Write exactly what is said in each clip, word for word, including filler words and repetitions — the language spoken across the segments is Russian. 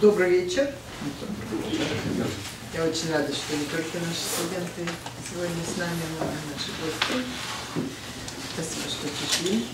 Добрый вечер. Я очень рада, что не только наши студенты сегодня с нами, но и наши гости. Спасибо, что пришли.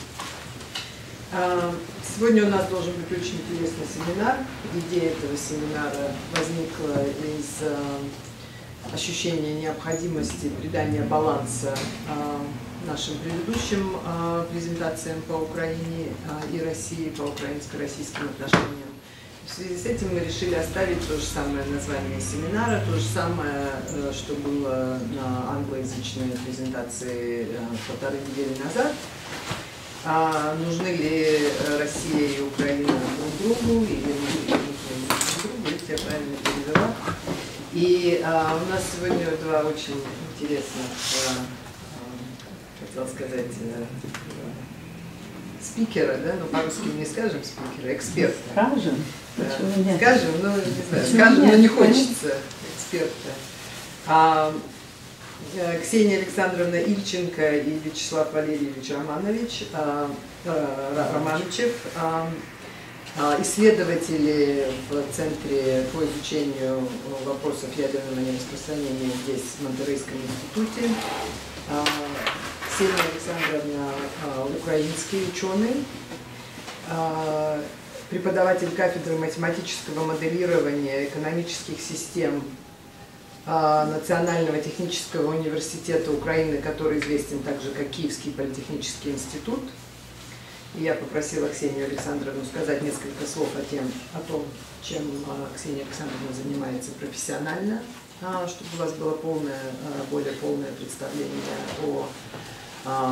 Сегодня у нас должен быть очень интересный семинар. Идея этого семинара возникла из ощущения необходимости придания баланса нашим предыдущим презентациям по Украине и России, по украинско-российским отношениям. В связи с этим мы решили оставить то же самое название семинара, то же самое, что было на англоязычной презентации полторы недели назад. А нужны ли Россия и Украина друг другу, или нужны друг другу, если я правильно перевела. И а, у нас сегодня два очень интересных, а, хотела сказать, а, спикера, да, но по-русски не скажем спикера, эксперта. Скажем. Да. Скажем, ну не знаю, скажем, но не хочется эксперта. А, Ксения Александровна Ильченко и Вячеслав Валерьевич Романович, а, а, Романичев, а, а, исследователи в Центре по изучению вопросов ядерного нераспространения здесь, в Монтеррейском институте. А, Ксения Александровна а, украинский ученый, а, преподаватель кафедры математического моделирования экономических систем Национального технического университета Украины, который известен также как Киевский политехнический институт. И я попросила Ксению Александровну сказать несколько слов о, тем, о том, чем Ксения Александровна занимается профессионально, чтобы у вас было полное, более полное представление о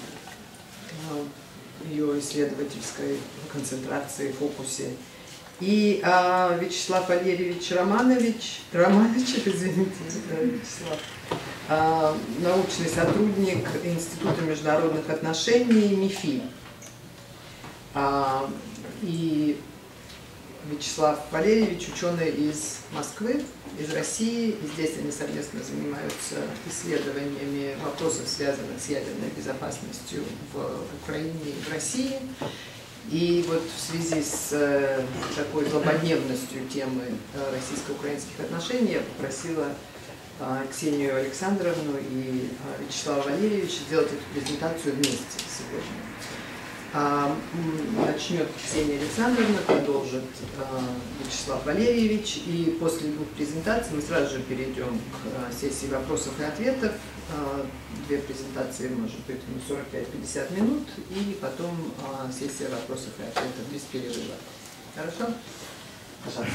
ее исследовательской концентрации, фокусе. И а, Вячеслав Валерьевич Романович, Романович, извините, Вячеслав, а, научный сотрудник Института международных отношений МИФИ. А, и Вячеслав Валерьевич ученый из Москвы, из России, и здесь они совместно занимаются исследованиями вопросов, связанных с ядерной безопасностью в Украине и в России. И вот в связи с э, такой злободневностью темы э, российско-украинских отношений я попросила э, Ксению Александровну и э, Вячеслава Валерьевича сделать эту презентацию вместе сегодня. А, начнет Ксения Александровна, продолжит э, Вячеслав Валерьевич, и после двух презентаций мы сразу же перейдем к э, сессии вопросов и ответов. Две презентации, может быть, сорок пять — пятьдесят минут, и потом а, сессия вопросов и ответов без перерыва. Хорошо? Пожалуйста.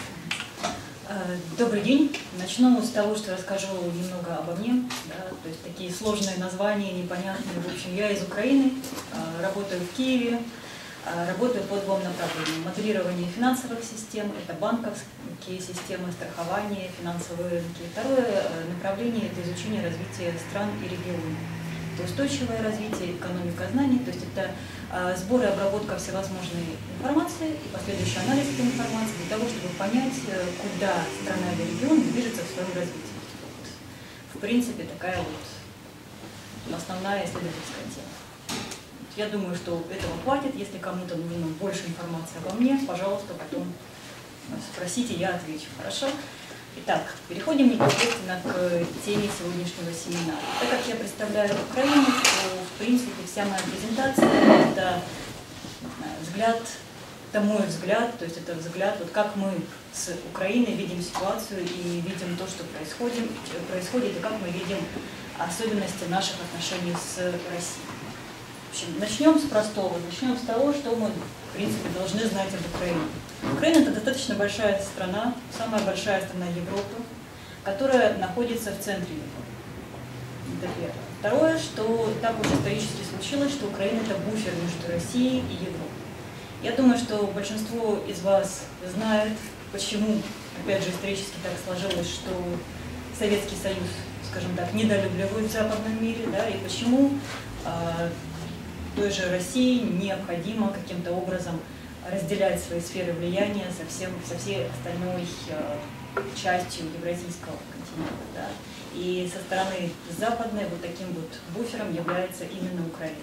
Добрый день. Начну с того, что расскажу немного обо мне. Да, то есть такие сложные названия, непонятные. В общем, я из Украины, работаю в Киеве, работаю по двум направлениям. Моделирование финансовых систем, это банковские системы, страхование, финансовые рынки. Второе направление – это изучение развития стран и регионов. Это устойчивое развитие, экономика знаний, то есть это сбор и обработка всевозможной информации и последующий анализ этой информации для того, чтобы понять, куда страна или регион движется в своем развитии. В принципе, такая вот основная исследовательская тема. Я думаю, что этого хватит. Если кому-то нужно больше информации обо мне, пожалуйста, потом спросите, я отвечу. Хорошо? Итак, переходим непосредственно к теме сегодняшнего семинара. Так как я представляю Украину, то, в принципе, вся моя презентация – это взгляд, это мой взгляд, то есть это взгляд, вот как мы с Украиной видим ситуацию и видим то, что происходит, происходит и как мы видим особенности наших отношений с Россией. В общем, начнем с простого, начнем с того, что мы, в принципе, должны знать об Украине. Украина – это достаточно большая страна, самая большая страна Европы, которая находится в центре Европы. Это первое. Второе, что так уж исторически случилось, что Украина – это буфер между Россией и Европой. Я думаю, что большинство из вас знает, почему, опять же, исторически так сложилось, что Советский Союз, скажем так, недолюбливают в западном мире, да, и почему э, той же России необходимо каким-то образом разделять свои сферы влияния со, всем, со всей остальной э, частью евразийского континента. Да. И со стороны западной вот таким вот буфером является именно Украина.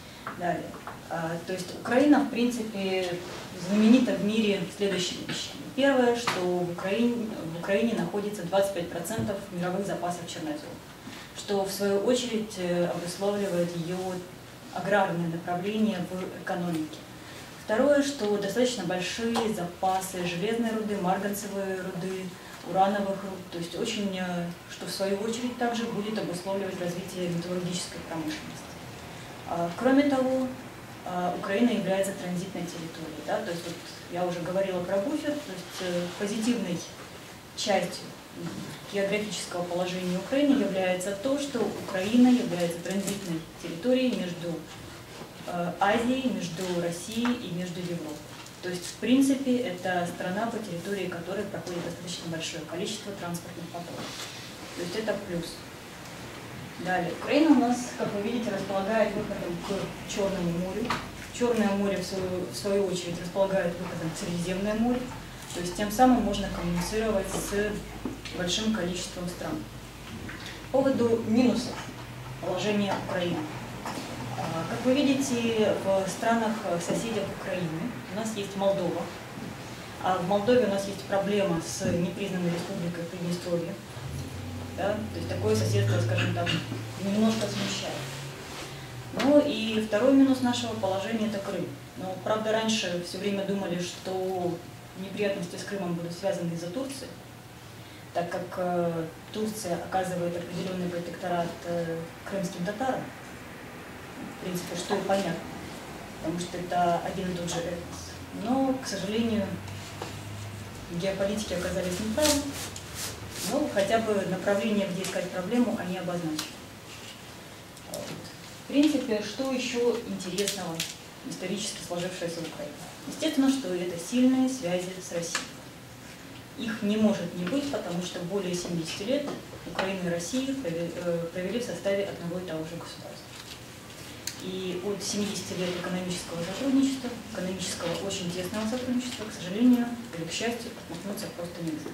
Далее. А, то есть Украина, в принципе, знаменита в мире следующими вещами. Первое, что в Украине, в Украине находится двадцать пять процентов мировых запасов чернозема, что в свою очередь обусловливает ее аграрное направление в экономике. Второе, что достаточно большие запасы железной руды, марганцевой руды, урановых руд, то есть очень, что в свою очередь также будет обусловливать развитие металлургической промышленности. Кроме того, Украина является транзитной территорией, да, то есть вот я уже говорила про буфер, то есть позитивной частью географического положения Украины является то, что Украина является транзитной территорией между Азией, между Россией и между Европой. То есть, в принципе, это страна, по территории которой проходит достаточно большое количество транспортных потоков. То есть это плюс. Далее. Украина у нас, как вы видите, располагает выходом к Черному морю. Черное море, в свою, в свою очередь, располагает выходом к Средиземное море. То есть тем самым можно коммуницировать с большим количеством стран. По поводу минусов положения Украины. Как вы видите, в странах соседях Украины у нас есть Молдова. А в Молдове у нас есть проблема с непризнанной республикой Приднестровье. Да? То есть такое соседство, скажем так, немножко смущает. Ну и второй минус нашего положения – это Крым. Но, правда, раньше все время думали, что неприятности с Крымом будут связаны из-за Турции, так как э, Турция оказывает определенный протекторат э, крымским татарам. В принципе, что и понятно, потому что это один и тот же этнос. Но, к сожалению, геополитики оказались неправы. Но хотя бы направление, где искать проблему, они обозначили. Вот. В принципе, что еще интересного исторически сложившееся в Украине? Естественно, что это сильные связи с Россией. Их не может не быть, потому что более семидесяти лет Украина и Россия провели в составе одного и того же государства. И от семидесяти лет экономического сотрудничества, экономического очень тесного сотрудничества, к сожалению или к счастью, отмахнуться просто нельзя.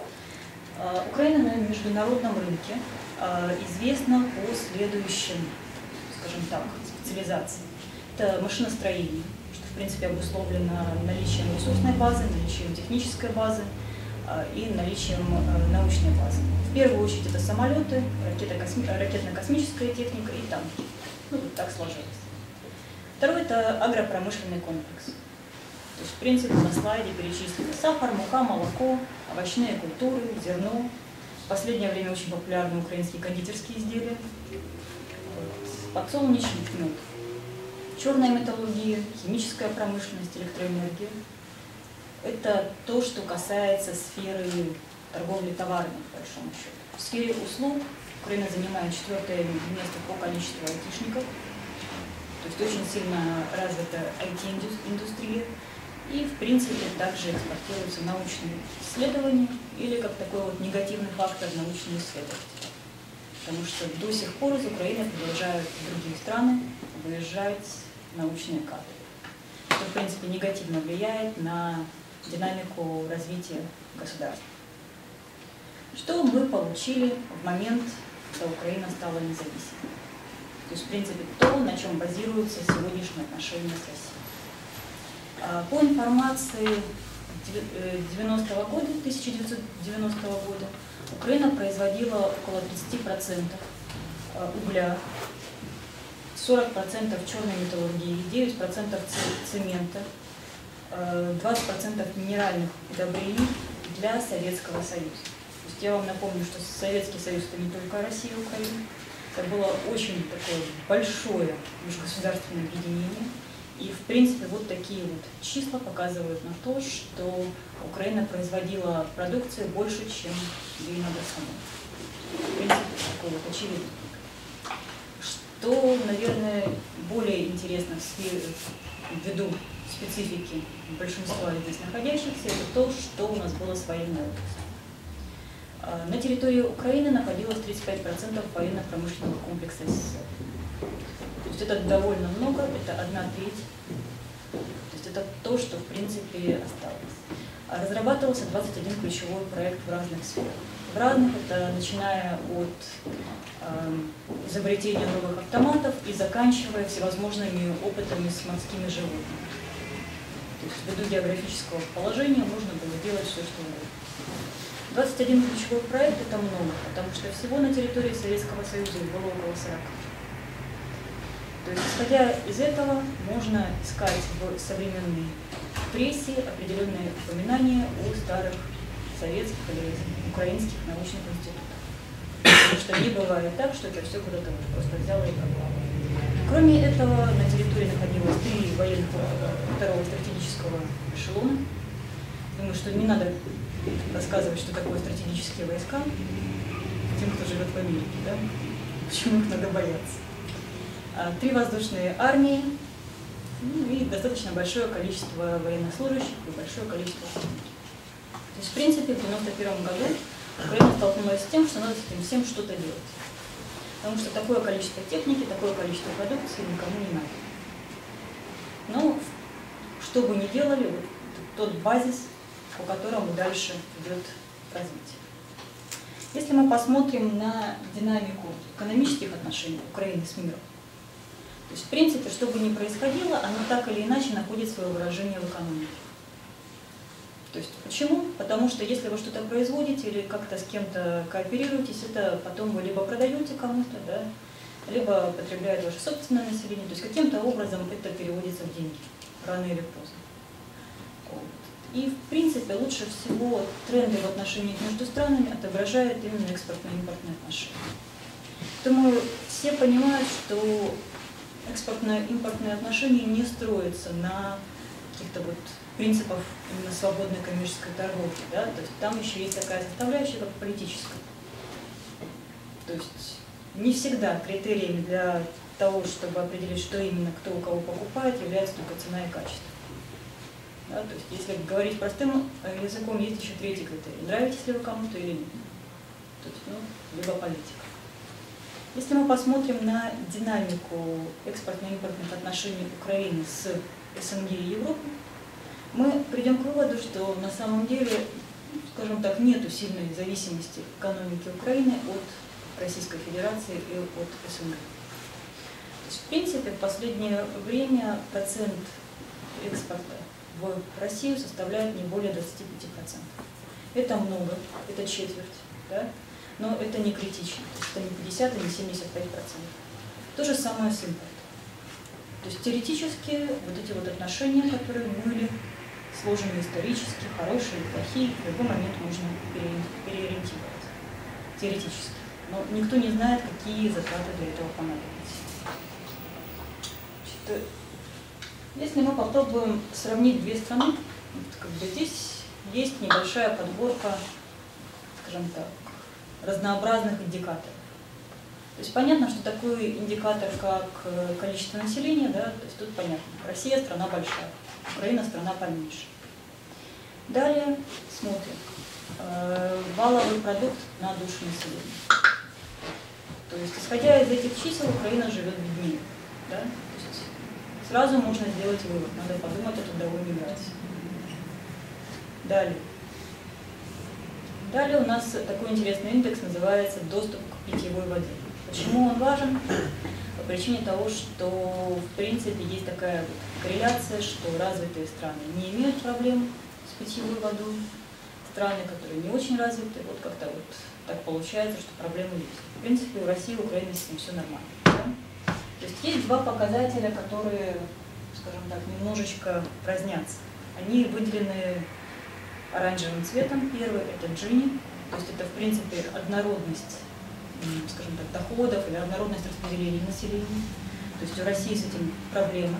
Украина на международном рынке известна по следующим, скажем так, специализациям. Это машиностроение, что в принципе обусловлено наличием ресурсной базы, наличием технической базы и наличием научной базы. В первую очередь это самолеты, ракетно-космическая техника и танки. Ну, вот так сложилось. Второе – это агропромышленный комплекс. То есть, в принципе, на слайде перечислены сахар, мука, молоко, овощные культуры, зерно. В последнее время очень популярны украинские кондитерские изделия, подсолнечник, мед. Черная металлургия, химическая промышленность, электроэнергия. Это то, что касается сферы торговли товарами, по большому счету. В сфере услуг Украина занимает четвертое место по количеству айтишников. То есть очень сильно развита ай ти-индустрия. И, в принципе, также экспортируются научные исследования или как такой вот негативный фактор научные исследования. Потому что до сих пор из Украины продолжают в другие страны выезжать научные кадры. Что, в принципе, негативно влияет на динамику развития государства. Что мы получили в момент, когда Украина стала независимой? То есть, в принципе, то, на чем базируются сегодняшние отношения с Россией. По информации девяностого года, тысяча девятьсот девяностого года, Украина производила около тридцати процентов угля, сорок процентов черной металлургии, девять процентов цемента, двадцать процентов минеральных удобрений для Советского Союза. То есть я вам напомню, что Советский Союз – это не только Россия и Украина, это было очень такое большое межгосударственное объединение. И, в принципе, вот такие вот числа показывают на то, что Украина производила продукции больше, чем ей надо самой. В принципе, такой вот очевидный. Что, наверное, более интересно в сфере, ввиду специфики большинства здесь находящихся, это то, что у нас было с военной областью. На территории Украины находилось тридцать пять процентов военно-промышленного комплекса СССР. То есть это довольно много, это одна треть. То есть это то, что в принципе осталось. Разрабатывался двадцать один ключевой проект в разных сферах. В разных, это начиная от э, изобретения новых автоматов и заканчивая всевозможными опытами с морскими животными. То есть ввиду географического положения можно было делать все, что угодно. двадцать один ключевой проект – это много, потому что всего на территории Советского Союза их было около сорока. То есть, исходя из этого, можно искать в современной прессе определенные упоминания о старых советских или украинских научных институтах. Потому что не бывает так, что это все куда-то вот просто взяло и пропало. Кроме этого, на территории находилось три военных округа второго стратегического эшелона. Думаю, что не надо рассказывать, что такое стратегические войска тем, кто живет в Америке, да? Почему их надо бояться. Три воздушные армии, ну, и достаточно большое количество военнослужащих и большое количество техники. То есть, в принципе, в девяносто первом году Украина столкнулась с тем, что надо с этим всем что-то делать. Потому что такое количество техники, такое количество продукции никому не надо. Но что бы ни делали, вот тот базис, по которому дальше идет развитие. Если мы посмотрим на динамику экономических отношений Украины с миром, то есть, в принципе, что бы ни происходило, оно так или иначе находит свое выражение в экономике. То есть, почему? Потому что если вы что-то производите или как-то с кем-то кооперируетесь, это потом вы либо продаете кому-то, да, либо потребляет ваше собственное население. То есть, каким-то образом это переводится в деньги, рано или поздно. Вот. И, в принципе, лучше всего тренды в отношениях между странами отображают именно экспортно-импортные отношения. Думаю, все понимают, что экспортно-импортные отношения не строятся на каких-то вот принципах именно свободной коммерческой торговли, да? То есть там еще есть такая составляющая, как политическая. То есть не всегда критериями для того, чтобы определить, что именно кто у кого покупает, является только цена и качество. Да? То есть если говорить простым языком, есть еще третий критерий. Нравитесь ли вы кому-то или нет? То есть, ну, либо политика. Если мы посмотрим на динамику экспортно-импортных отношений Украины с СНГ и Европой, мы придем к выводу, что на самом деле, скажем так, нет сильной зависимости экономики Украины от Российской Федерации и от СНГ. То есть, в принципе, в последнее время процент экспорта в Россию составляет не более двадцати пяти процентов. Это много, это четверть, да? Но это не критично, то есть это не пятьдесят и не семьдесят пять процентов. То же самое с импортом. То есть теоретически вот эти вот отношения, которые были сложены исторически, хорошие или плохие, в любой момент можно переориентировать. Теоретически. Но никто не знает, какие затраты для этого понадобятся. Значит, если мы попробуем сравнить две страны, вот как бы здесь есть небольшая подборка, скажем так, разнообразных индикаторов. То есть понятно, что такой индикатор, как количество населения, да, то есть тут понятно. Россия страна большая, Украина страна поменьше. Далее смотрим. Э, валовый продукт на душу населения. То есть, исходя из этих чисел, Украина живет беднее. Да? То есть сразу можно сделать вывод, надо подумать о трудовой миграции. Далее. Далее у нас такой интересный индекс называется «Доступ к питьевой воде». Почему он важен? По причине того, что в принципе есть такая вот корреляция, что развитые страны не имеют проблем с питьевой водой, страны, которые не очень развиты, вот как-то вот так получается, что проблемы есть. В принципе, у России и Украины с этим все нормально. Да? То есть есть два показателя, которые, скажем так, немножечко разнятся. Они выделены оранжевым цветом. Первый – это Джини, то есть это, в принципе, однородность, скажем так, доходов или однородность распределения населения. То есть у России с этим проблема.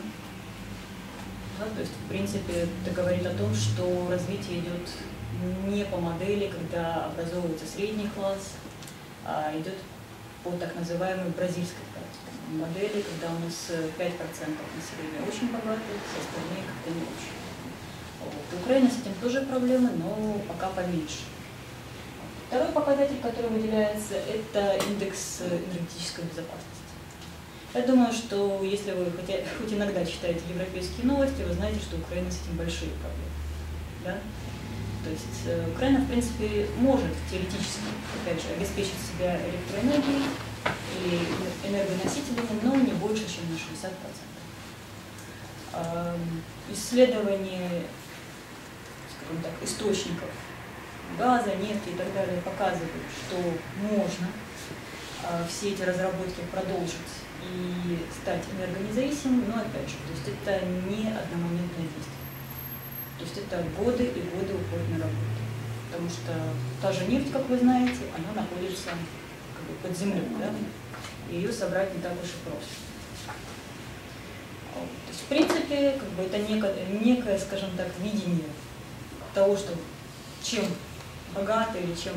Да, то есть, в принципе, это говорит о том, что развитие идет не по модели, когда образовывается средний класс, а идет по так называемой бразильской модели, когда у нас пять процентов населения очень богатые, все остальные как-то не очень. Вот. Украина с этим тоже проблемы, но пока поменьше. Второй показатель, который выделяется, это индекс энергетической безопасности. Я думаю, что если вы хотя, хоть иногда читаете европейские новости, вы знаете, что Украина с этим большие проблемы. Да? То есть э, Украина, в принципе, может теоретически, опять же, обеспечить себя электроэнергией или энергоносителями, но не больше, чем на шестьдесят процентов. Исследование, скажем так, источников газа, нефти и так далее показывают, что можно все эти разработки продолжить и стать энергонезависимым, но опять же, то есть это не одномоментное действие. То есть это годы и годы уходят на работу. Потому что та же нефть, как вы знаете, она находится как бы под землей, да? И ее собрать не так уж и просто. То есть, в принципе, как бы это некое, некое, скажем так, видение того, что чем богата или чем,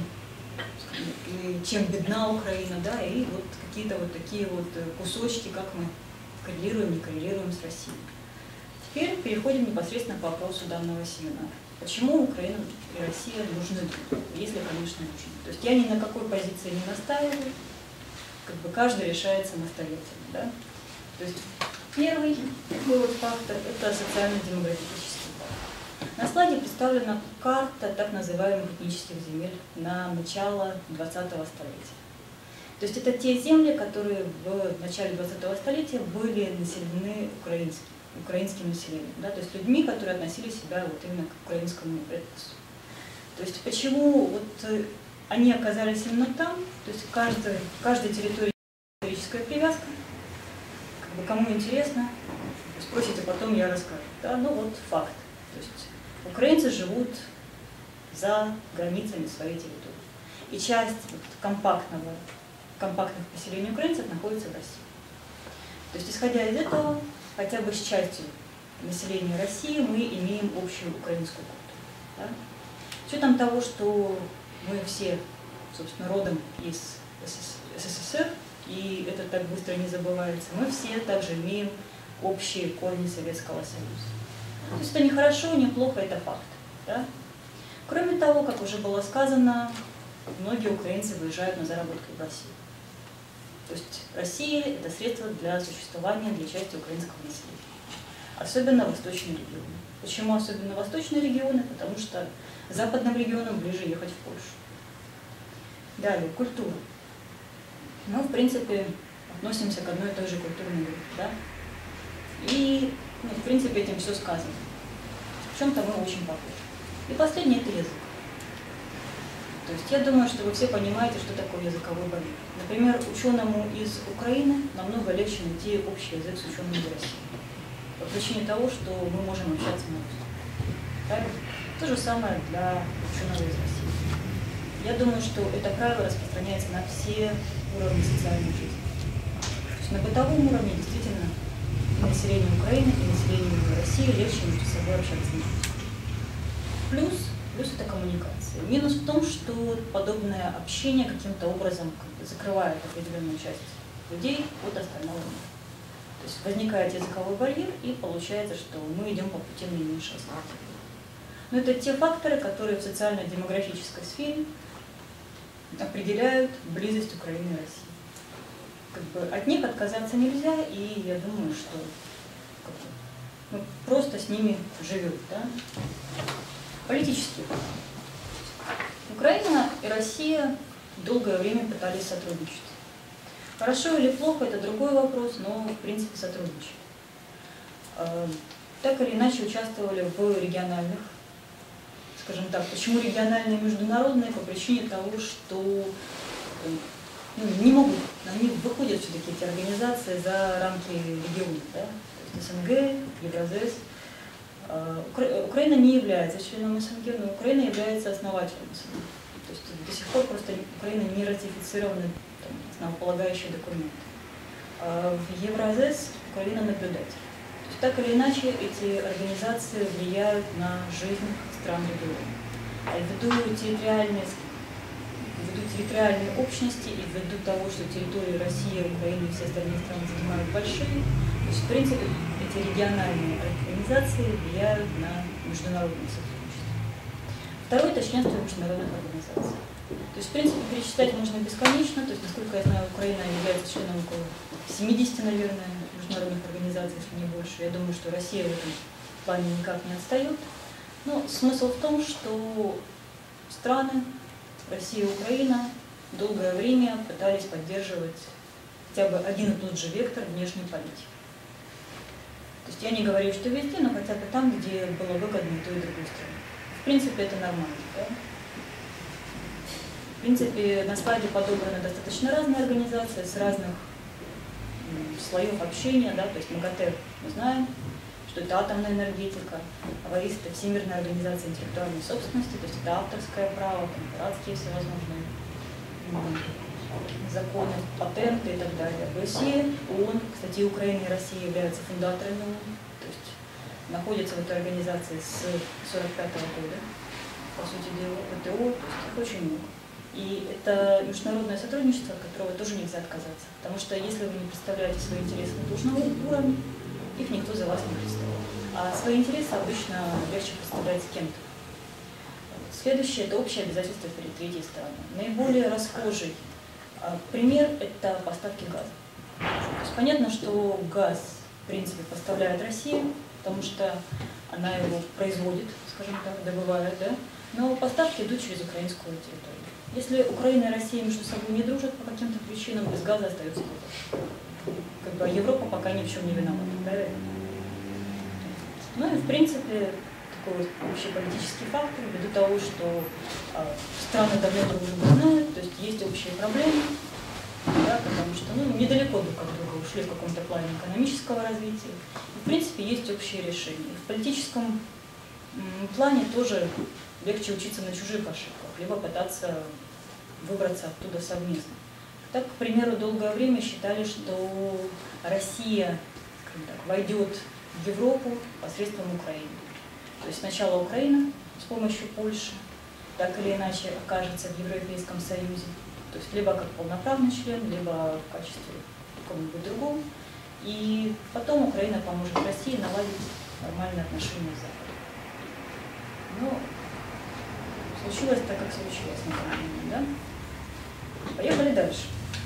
или чем бедна Украина, да, и вот какие-то вот такие вот кусочки, как мы коррелируем, не коррелируем с Россией. Теперь переходим непосредственно к вопросу данного семинара. Почему Украина и Россия нужны друг, если, конечно, нужны? То есть я ни на какой позиции не настаиваю, как бы каждый решает самостоятельно, да? То есть первый такой вот фактор – это социально-демографический фактор. На слайде представлена карта так называемых этнических земель на начало двадцатого столетия. То есть это те земли, которые в начале двадцатого столетия были населены украинскими. украинским населением, да, то есть людьми, которые относили себя вот именно к украинскому этносу. То есть почему вот они оказались именно там, то есть каждой, каждой территории историческая привязка, как бы кому интересно, спросите, потом я расскажу. Да, ну вот факт. То есть украинцы живут за границами своей территории. И часть вот компактного, компактных поселений украинцев находится в России. То есть исходя из этого, хотя бы с частью населения России мы имеем общую украинскую культуру. Да? С учетом того, что мы все, собственно, родом из СССР, и это так быстро не забывается, мы все также имеем общие корни Советского Союза. То есть это не хорошо, не плохо, это факт. Да? Кроме того, как уже было сказано, многие украинцы выезжают на заработки в Россию. То есть Россия – это средство для существования для части украинского населения. Особенно восточные регионы. Почему особенно восточные регионы? Потому что западным регионам ближе ехать в Польшу. Далее, культура. Мы, в принципе, относимся к одной и той же культурной группе. Да? И, ну, в принципе, этим все сказано. В чем-то мы очень похожи. И последний – это язык. То есть я думаю, что вы все понимаете, что такое языковой барьер. Например, ученому из Украины намного легче найти общий язык с ученым из России. По причине того, что мы можем общаться на русском. Правильно? То же самое для ученого из России. Я думаю, что это правило распространяется на все уровни социальной жизни. То есть на бытовом уровне действительно и населению Украины, и населению России легче между собой общаться. Плюс Плюс это коммуникация. Минус в том, что подобное общение каким-то образом как бы закрывает определенную часть людей от остального мира. То есть возникает языковой барьер, и получается, что мы идем по пути наименьшего сопротивления. Но это те факторы, которые в социально-демографической сфере определяют близость Украины и России. Как бы от них отказаться нельзя, и я думаю, что как бы, ну, просто с ними живем. Да? Политические факторы. Украина и Россия долгое время пытались сотрудничать. Хорошо или плохо, это другой вопрос, но в принципе сотрудничали. Так или иначе участвовали в региональных, скажем так, почему региональные и международные? По причине того, что ну, не могут, они выходят все-таки эти организации за рамки регионов, да? То есть СНГ, Евразес. Украина не является членом СНГ, но Украина является основателем СНГ. То есть до сих пор просто Украина не ратифицированы там, основополагающие документы. А в Евразес Украина наблюдатель. То есть так или иначе эти организации влияют на жизнь стран региона. А ввиду территориальной, ввиду территориальной общности и ввиду того, что территории России, Украины и все остальные страны занимают большие, то есть в принципе эти региональные организации влияют на международное сотрудничество. Второе – это членство международных организаций. То есть, в принципе, перечислять можно бесконечно. То есть, насколько я знаю, Украина является членом около семидесяти, наверное, международных организаций, если не больше. Я думаю, что Россия в этом плане никак не отстает. Но смысл в том, что страны, Россия и Украина, долгое время пытались поддерживать хотя бы один и тот же вектор внешней политики. То есть я не говорю, что везде, но хотя бы там, где было выгодно и той, и другой стороне. В принципе, это нормально. Да? В принципе, на слайде подобраны достаточно разные организации с разных слоев общения. Да? То есть МАГАТЭ мы знаем, что это атомная энергетика, АВАИС – это Всемирная организация интеллектуальной собственности, то есть это авторское право, пиратские всевозможные законы, патенты и так далее. ОБСЕ, ООН, кстати, Украина и Россия являются фундаторами ООН, то есть находятся в этой организации с сорок пятого года, по сути дела, ПТО, то есть их очень много. И это международное сотрудничество, от которого тоже нельзя отказаться, потому что если вы не представляете свои интересы на должном уровне, их никто за вас не представляет. А свои интересы обычно легче представлять с кем-то. Следующее – это общие обязательства перед третьей стороной. Наиболее расхожий пример – это поставки газа. То есть понятно, что газ, в принципе, поставляет Россия, потому что она его производит, скажем так, добывает, да? Но поставки идут через украинскую территорию. Если Украина и Россия между собой не дружат по каким-то причинам, без газа остается вопрос. Как бы Европа пока ни в чем не виновата, правильно? Ну и в принципе такой общеполитический фактор, ввиду того, что э, страны давно друг друга знают, то есть есть общие проблемы, да, потому что ну, недалеко друг от друга ушли в каком-то плане экономического развития. И, в принципе, есть общие решения. В политическом м, плане тоже легче учиться на чужих ошибках, либо пытаться выбраться оттуда совместно. Так, к примеру, долгое время считали, что Россия, скажем так, войдет в Европу посредством Украины. То есть сначала Украина с помощью Польши так или иначе окажется в Европейском Союзе, то есть либо как полноправный член, либо в качестве какого-нибудь другого. И потом Украина поможет России наладить нормальные отношения с Западом. Но случилось так, как случилось на данный момент, да? Поехали дальше.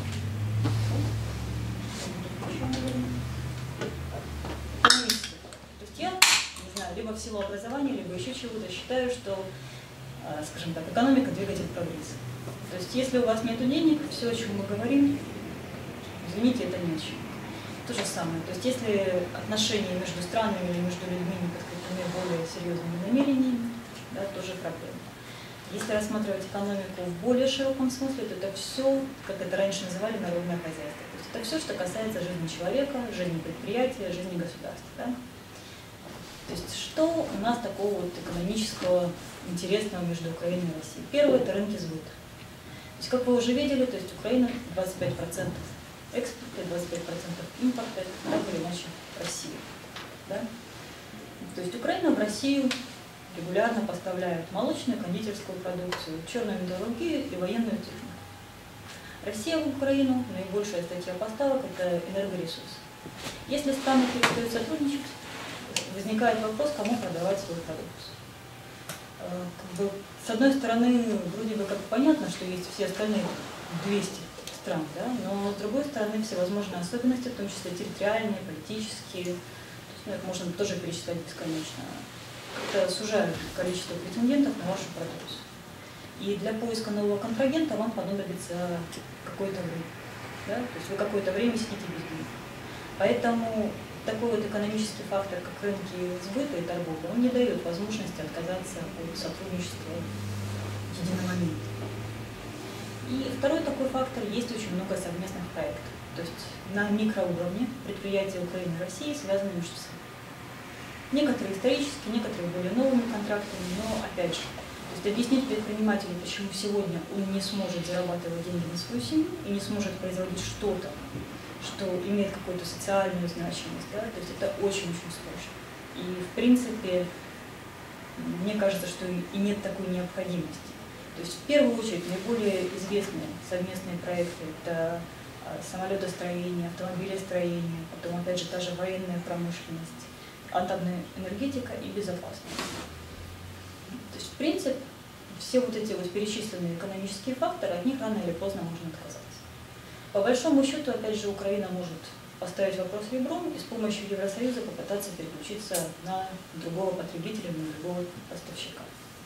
То есть я, не знаю, либо в силу образования, либо еще чего-то считаю, что, скажем так, экономика – двигатель прогресса. То есть если у вас нет денег, все, о чем мы говорим, извините, это не о чем. То же самое. То есть если отношения между странами или между людьми не подкреплены более серьезными намерениями, да, тоже проблема. Если рассматривать экономику в более широком смысле, то это все, как это раньше называли, народное хозяйство. То есть это все, что касается жизни человека, жизни предприятия, жизни государства. Да? То есть что у нас такого вот экономического интересного между Украиной и Россией? Первое – это рынки сбыта. То есть, как вы уже видели, то есть Украина двадцать пять процентов экспорта и двадцать пять процентов импорта, это так или иначе Россия. Да? То есть Украина в Россию регулярно поставляют молочную, кондитерскую продукцию, черную металлургию и военную технику. Россия в Украину, наибольшая статья поставок – это энергоресурсы. Если страны перестают сотрудничать, возникает вопрос, кому продавать свою продукцию. Как бы, с одной стороны, вроде бы как понятно, что есть все остальные двести стран, да? Но с другой стороны, всевозможные особенности, в том числе территориальные, политические, то есть, ну, их можно тоже перечислять бесконечно. Это сужает количество претендентов на вашу продукцию. И для поиска нового контрагента вам понадобится какое-то время. Да? То есть вы какое-то время сидите без денег. Поэтому такой вот экономический фактор, как рынки сбыта и торговли, он не дает возможности отказаться от сотрудничества в единомоментно. И второй такой фактор, есть очень много совместных проектов. То есть на микроуровне предприятия Украины и России связаны между собой. Некоторые исторические, некоторые более новыми контрактами, но опять же, то есть объяснить предпринимателю, почему сегодня он не сможет зарабатывать деньги на свою семью и не сможет производить что-то, что имеет какую-то социальную значимость, да, то есть это очень-очень сложно. И в принципе, мне кажется, что и нет такой необходимости. То есть в первую очередь наиболее известные совместные проекты – это самолетостроение, автомобилестроение, потом опять же та же военная промышленность, атомная энергетика и безопасность. То есть, в принципе, все вот эти вот перечисленные экономические факторы, от них рано или поздно можно отказаться. По большому счету, опять же, Украина может поставить вопрос ребром и с помощью Евросоюза попытаться переключиться на другого потребителя, на другого поставщика.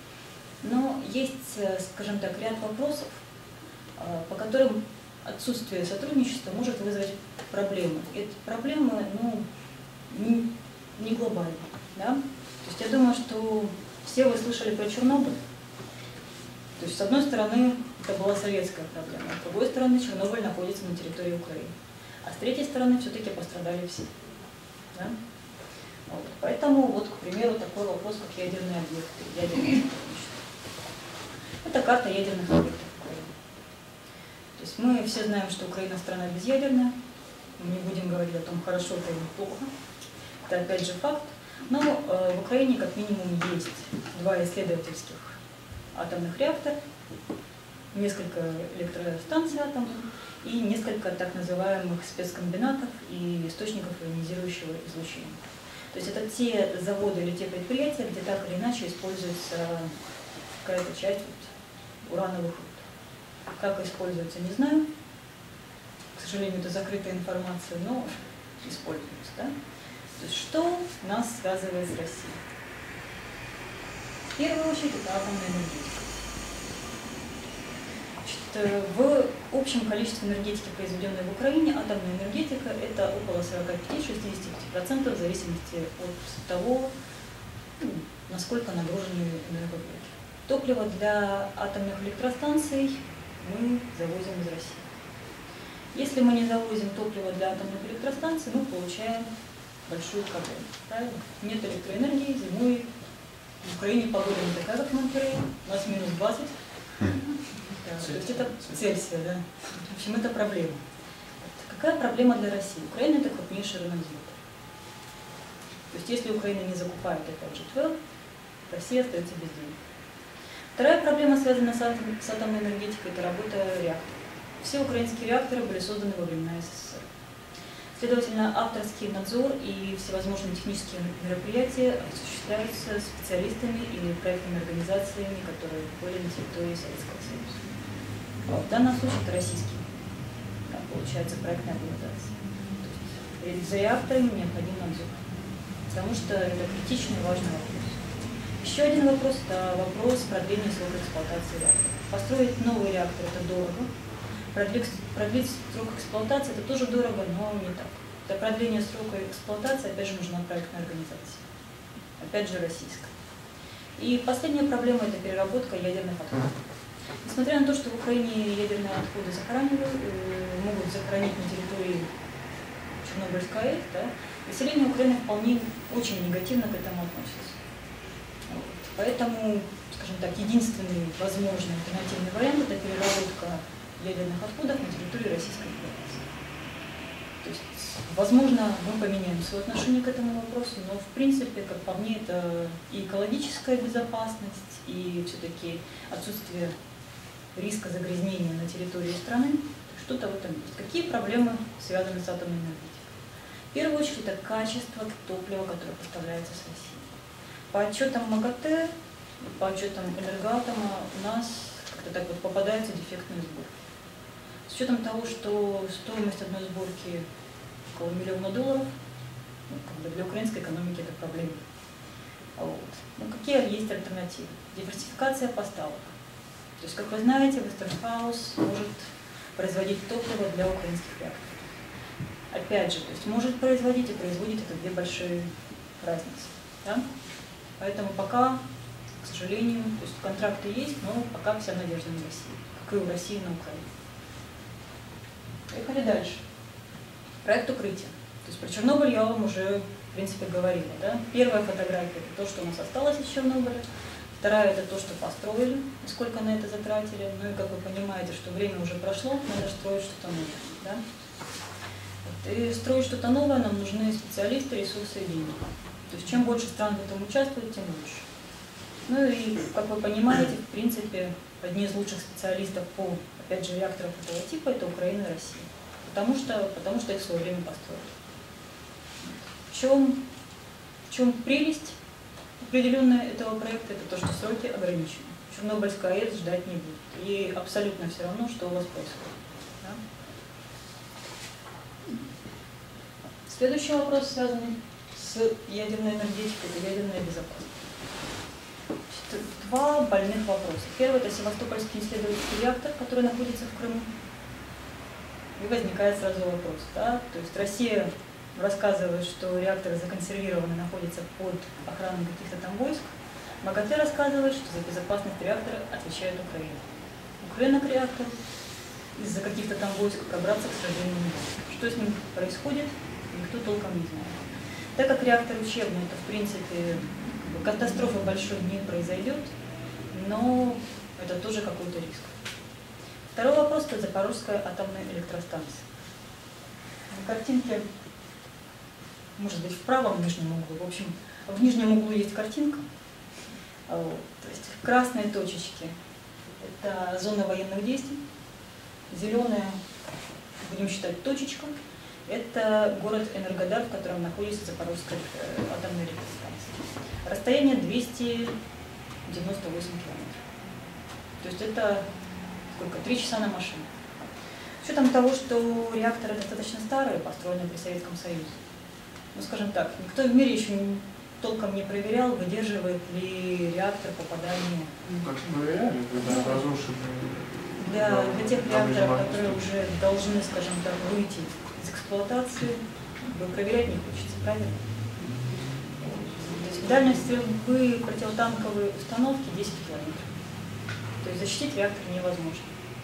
Но есть, скажем так, ряд вопросов, по которым отсутствие сотрудничества может вызвать проблемы. Эти проблемы, ну, не глобально. Да? То есть я думаю, что все вы слышали про Чернобыль. То есть, с одной стороны, это была советская проблема, с другой стороны, Чернобыль находится на территории Украины. А с третьей стороны, все-таки пострадали все. Да? Вот. Поэтому, вот, к примеру, такой вопрос, как ядерные объекты, ядерные сотрудничество. Это карта ядерных объектов Украины. То есть мы все знаем, что Украина страна безъядерная. Мы не будем говорить о том, хорошо это или плохо. Это опять же факт. Но э, в Украине как минимум есть два исследовательских атомных реактора, несколько электростанций атомных и несколько так называемых спецкомбинатов и источников ионизирующего излучения. То есть это те заводы или те предприятия, где так или иначе используется какая-то часть вот, урановых руд. Как используется, не знаю. К сожалению, это закрытая информация, но используется. Да? То есть что нас связывает с Россией? В первую очередь это атомная энергетика. Значит, в общем количестве энергетики, произведенной в Украине, атомная энергетика — это около сорока пяти — шестидесяти пяти процентов в зависимости от того, ну, насколько нагружены энергоблоки. Топливо для атомных электростанций мы завозим из России. Если мы не завозим топливо для атомных электростанций, мы получаем большую проблему. Правильно? Нет электроэнергии, зимой в Украине погода не такая, как в Монтерее, у нас минус двадцать. Да, то есть это Цельсия, да. В общем, это проблема. Какая проблема для России? Украина — это крупнейший рынок. То есть если Украина не закупает, опять же, тверд, Россия остается без денег. Вторая проблема, связанная с, атом, с атомной энергетикой, это работа реакторов. Все украинские реакторы были созданы во времена СССР. Следовательно, авторский надзор и всевозможные технические мероприятия осуществляются специалистами или проектными организациями, которые были на территории Советского Союза. В данном случае это российские, да, получается, проектные организации. То есть за реакторами необходим надзор, потому что это критичный и важный вопрос. Еще один вопрос – это вопрос продления срока эксплуатации реактора. Построить новый реактор – это дорого. Продлить, продлить срок эксплуатации – это тоже дорого, но не так. Для продления срока эксплуатации, опять же, нужна проектная организация. Опять же, российская. И последняя проблема – это переработка ядерных отходов. Несмотря на то, что в Украине ядерные отходы захоранивают, могут захоронить на территории Чернобыльской АЭС, да, население Украины вполне очень негативно к этому относится. Вот. Поэтому, скажем так, единственный возможный альтернативный вариант – это переработка ядерных отходов на территории Российской Федерации. То есть, возможно, мы поменяем свое отношение к этому вопросу, но в принципе, как по мне, это и экологическая безопасность, и все-таки отсутствие риска загрязнения на территории страны, что-то в этом есть. Какие проблемы связаны с атомной энергетикой? В первую очередь, это качество топлива, которое поставляется с России. По отчетам МАГАТЭ, по отчетам Энергоатома у нас как-то так вот попадаются дефектные сборки. С учетом того, что стоимость одной сборки около миллиона долларов, ну, как бы для украинской экономики это проблема. Вот. Ну, какие есть альтернативы? Диверсификация поставок. То есть, как вы знаете, Westinghouse может производить топливо для украинских реакторов. Опять же, то есть может производить и производить — это две большие разницы. Да? Поэтому пока, к сожалению, то есть контракты есть, но пока вся надежда на Россию, как и у России на Украине. Поехали дальше. Проект укрытия. То есть про Чернобыль я вам уже, в принципе, говорила. Да? Первая фотография – это то, что у нас осталось из Чернобыля. Вторая – это то, что построили, и сколько на это затратили. Ну и, как вы понимаете, что время уже прошло, надо строить что-то новое. Да? Вот. И строить что-то новое нам нужны специалисты, ресурсы и деньги. То есть чем больше стран в этом участвует, тем лучше. Ну и, как вы понимаете, в принципе, одни из лучших специалистов по, опять же, реакторам этого типа – это Украина и Россия. Потому что, потому что их в свое время построили. В чем, в чем прелесть определенная этого проекта? Это то, что сроки ограничены. Чернобыльская АЭС ждать не будет. И абсолютно все равно, что у вас происходит. Да? Следующий вопрос, связанный с ядерной энергетикой, это ядерная безопасность. Два больных вопроса. Первый – это Севастопольский исследовательский реактор, который находится в Крыму. И возникает сразу вопрос. Да? То есть Россия рассказывает, что реакторы законсервированы, находятся под охраной каких-то там войск. МАГАТЭ рассказывает, что за безопасность реактора отвечает Украина. Украина к реактору из-за каких-то там войск пробраться, к сожалению, не может. Что с ним происходит, никто толком не знает. Так как реактор учебный, то в принципе катастрофы большой не произойдет, но это тоже какой-то риск. Второй вопрос – это Запорожская атомная электростанция. На картинке, может быть, в правом нижнем углу, в общем, в нижнем углу есть картинка, вот, то есть красные точечки – это зона военных действий, зеленая, будем считать, точечка – это город Энергодар, в котором находится Запорожская атомная электростанция. Расстояние двести девяносто восемь километров. То есть это сколько? Три часа на машине. С учетом того, что реакторы достаточно старые, построены при Советском Союзе. Ну, скажем так, никто в мире еще не, толком не проверял, выдерживает ли реактор попадание. Ну, как проверяли, когда разрушены. Для, для тех реакторов, которые уже должны, скажем так, выйти из эксплуатации, проверять не хочется, правильно? То есть дальность стрельбы противотанковой установки десять километров. То есть защитить реактор невозможно.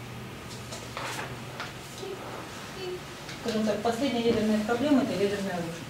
Скажем так, последняя ядерная проблема – это ядерное оружие.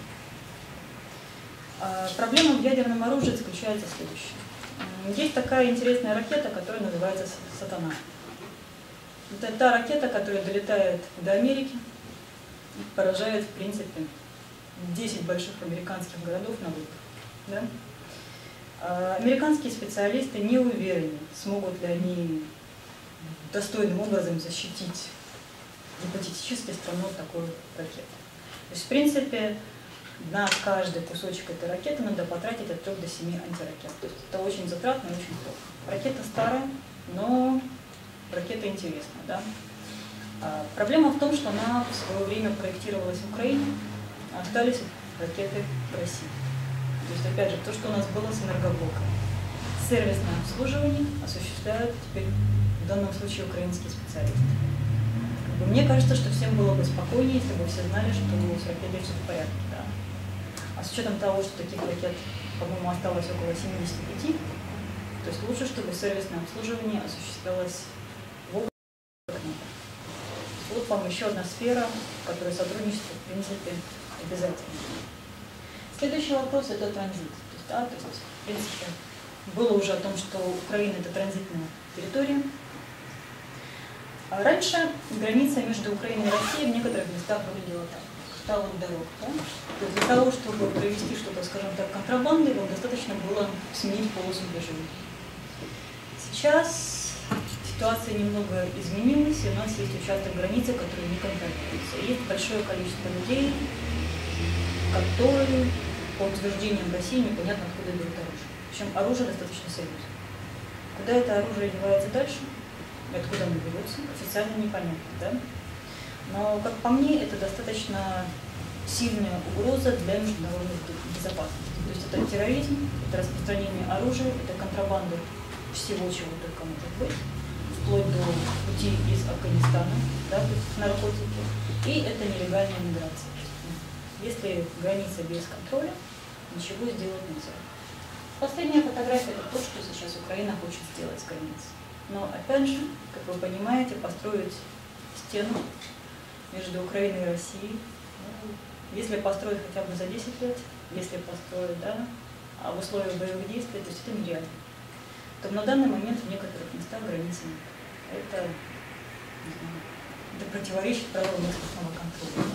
А проблема в ядерном оружии заключается в следующем. Есть такая интересная ракета, которая называется «Сатана». Это та ракета, которая долетает до Америки и поражает, в принципе, десять больших американских городов на выбор. Да? А американские специалисты не уверены, смогут ли они достойным образом защитить гипотетически страну от такой ракеты. То есть, в принципе, на каждый кусочек этой ракеты надо потратить от трёх до семи антиракет. То есть это очень затратно и очень плохо. Ракета старая, но ракета интересная. Да? А проблема в том, что она в свое время проектировалась в Украине, а остались ракеты в России. То есть, опять же, то, что у нас было с энергоблоком. Сервисное обслуживание осуществляют теперь в данном случае украинские специалисты. Мне кажется, что всем было бы спокойнее, если бы все знали, что с ракетой все в порядке. Да? А с учетом того, что таких ракет, по-моему, осталось около семидесяти пяти, то есть лучше, чтобы сервисное обслуживание осуществлялось в области. Вот вам еще одна сфера, в которой сотрудничество, в принципе, обязательно. Следующий вопрос – это транзит. То есть, да, то есть, в принципе, было уже о том, что Украина – это транзитная территория. А раньше граница между Украиной и Россией в некоторых местах выглядела так. Каталог дорог. Да? То есть для того, чтобы провести что-то, скажем так, контрабандой, вам достаточно было сменить полосу движения. Сейчас ситуация немного изменилась, и у нас есть участок границы, который не контролируется. Есть большое количество людей, которые по утверждениям России непонятно откуда берут оружие. Причем оружие достаточно серьезное. Куда это оружие девается дальше? Откуда оно берется, официально непонятно, да? Но, как по мне, это достаточно сильная угроза для международной безопасности. То есть это терроризм, это распространение оружия, это контрабанда всего, чего только может быть, вплоть до пути из Афганистана, да, то есть наркотики, и это нелегальная миграция. Если граница без контроля, ничего сделать нельзя. Последняя фотография – это то, что сейчас Украина хочет сделать с границей. Но, опять же, как вы понимаете, построить стену между Украиной и Россией, ну, если построить хотя бы за десять лет, если построить, да, а в условиях боевых действий, то есть это нереально. То на данный момент в некоторых местах границы нет. Это, не знаю, это противоречит правилам экспортного контроля.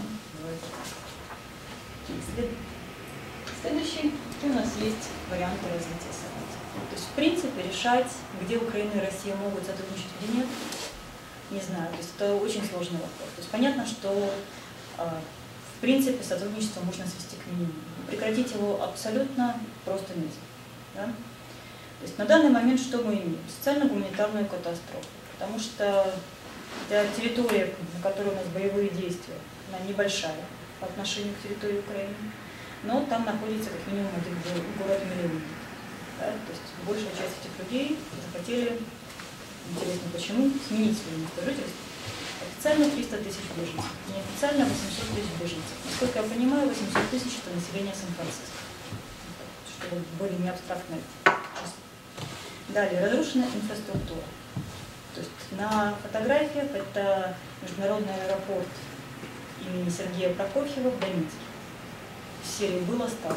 Да? След... Следующий, у нас есть варианты развития событий. То есть, в принципе, решать, где Украина и Россия могут сотрудничать или нет, не знаю. То есть это очень сложный вопрос. То есть понятно, что э, в принципе сотрудничество можно свести к минимуму. Прекратить его абсолютно просто нельзя. Да? То есть на данный момент что мы имеем? Социально-гуманитарную катастрофу. Потому что эта территория, на которой у нас боевые действия, она небольшая по отношению к территории Украины, но там находится как минимум один город-миллион. Да? То есть большая часть этих людей захотели, интересно почему, сменить свое место жительства. Официально триста тысяч беженцев, неофициально восемьсот тысяч беженцев. Насколько я понимаю, восемьсот тысяч это население Сан-Франциско, чтобы были не абстрактные числа. Далее, разрушена инфраструктура. То есть на фотографиях это международный аэропорт имени Сергея Прокофьева в Донецке. В серии было стало.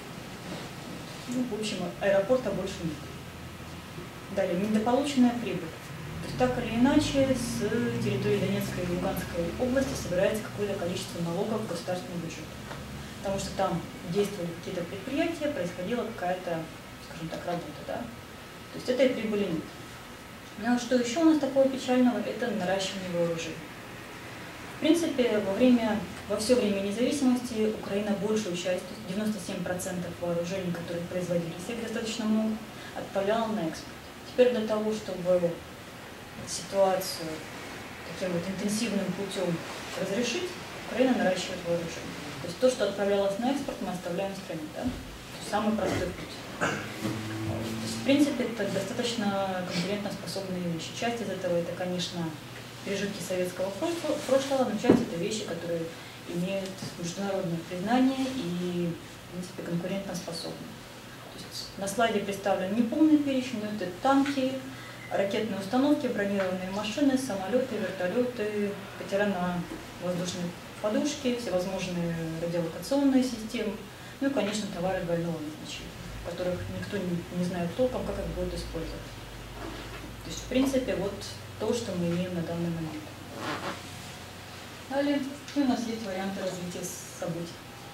Ну, в общем, аэропорта больше нет. Далее, недополученная прибыль. То есть так или иначе с территории Донецкой и Луганской области собирается какое-то количество налогов в государственный бюджет. Потому что там действовали какие-то предприятия, происходила какая-то, скажем так, работа. Да? То есть этой прибыли нет. Ну а что еще у нас такого печального? Это наращивание вооружений. В принципе, во время, во все время независимости Украина большую часть, девяносто семь процентов вооружений, которые производились, их достаточно много, отправляла на экспорт. Теперь для того, чтобы ситуацию таким вот интенсивным путем разрешить, Украина наращивает вооружение. То есть то, что отправлялось на экспорт, мы оставляем в стране. Да? Самый простой путь. То есть, в принципе, это достаточно конкурентоспособные вещи. Часть из этого это, конечно, пережитки советского прошлого, но часть это вещи, которые имеют международное признание и, в принципе, конкурентоспособны. То есть на слайде представлен не полный перечень, но это танки, ракетные установки, бронированные машины, самолеты, вертолеты, катера на воздушной подушке, всевозможные радиолокационные системы, ну и, конечно, товары двойного назначения, которых никто не, не знает толком, как их будут использовать. То есть, в принципе, вот то, что мы имеем на данный момент. Далее, и у нас есть варианты развития событий.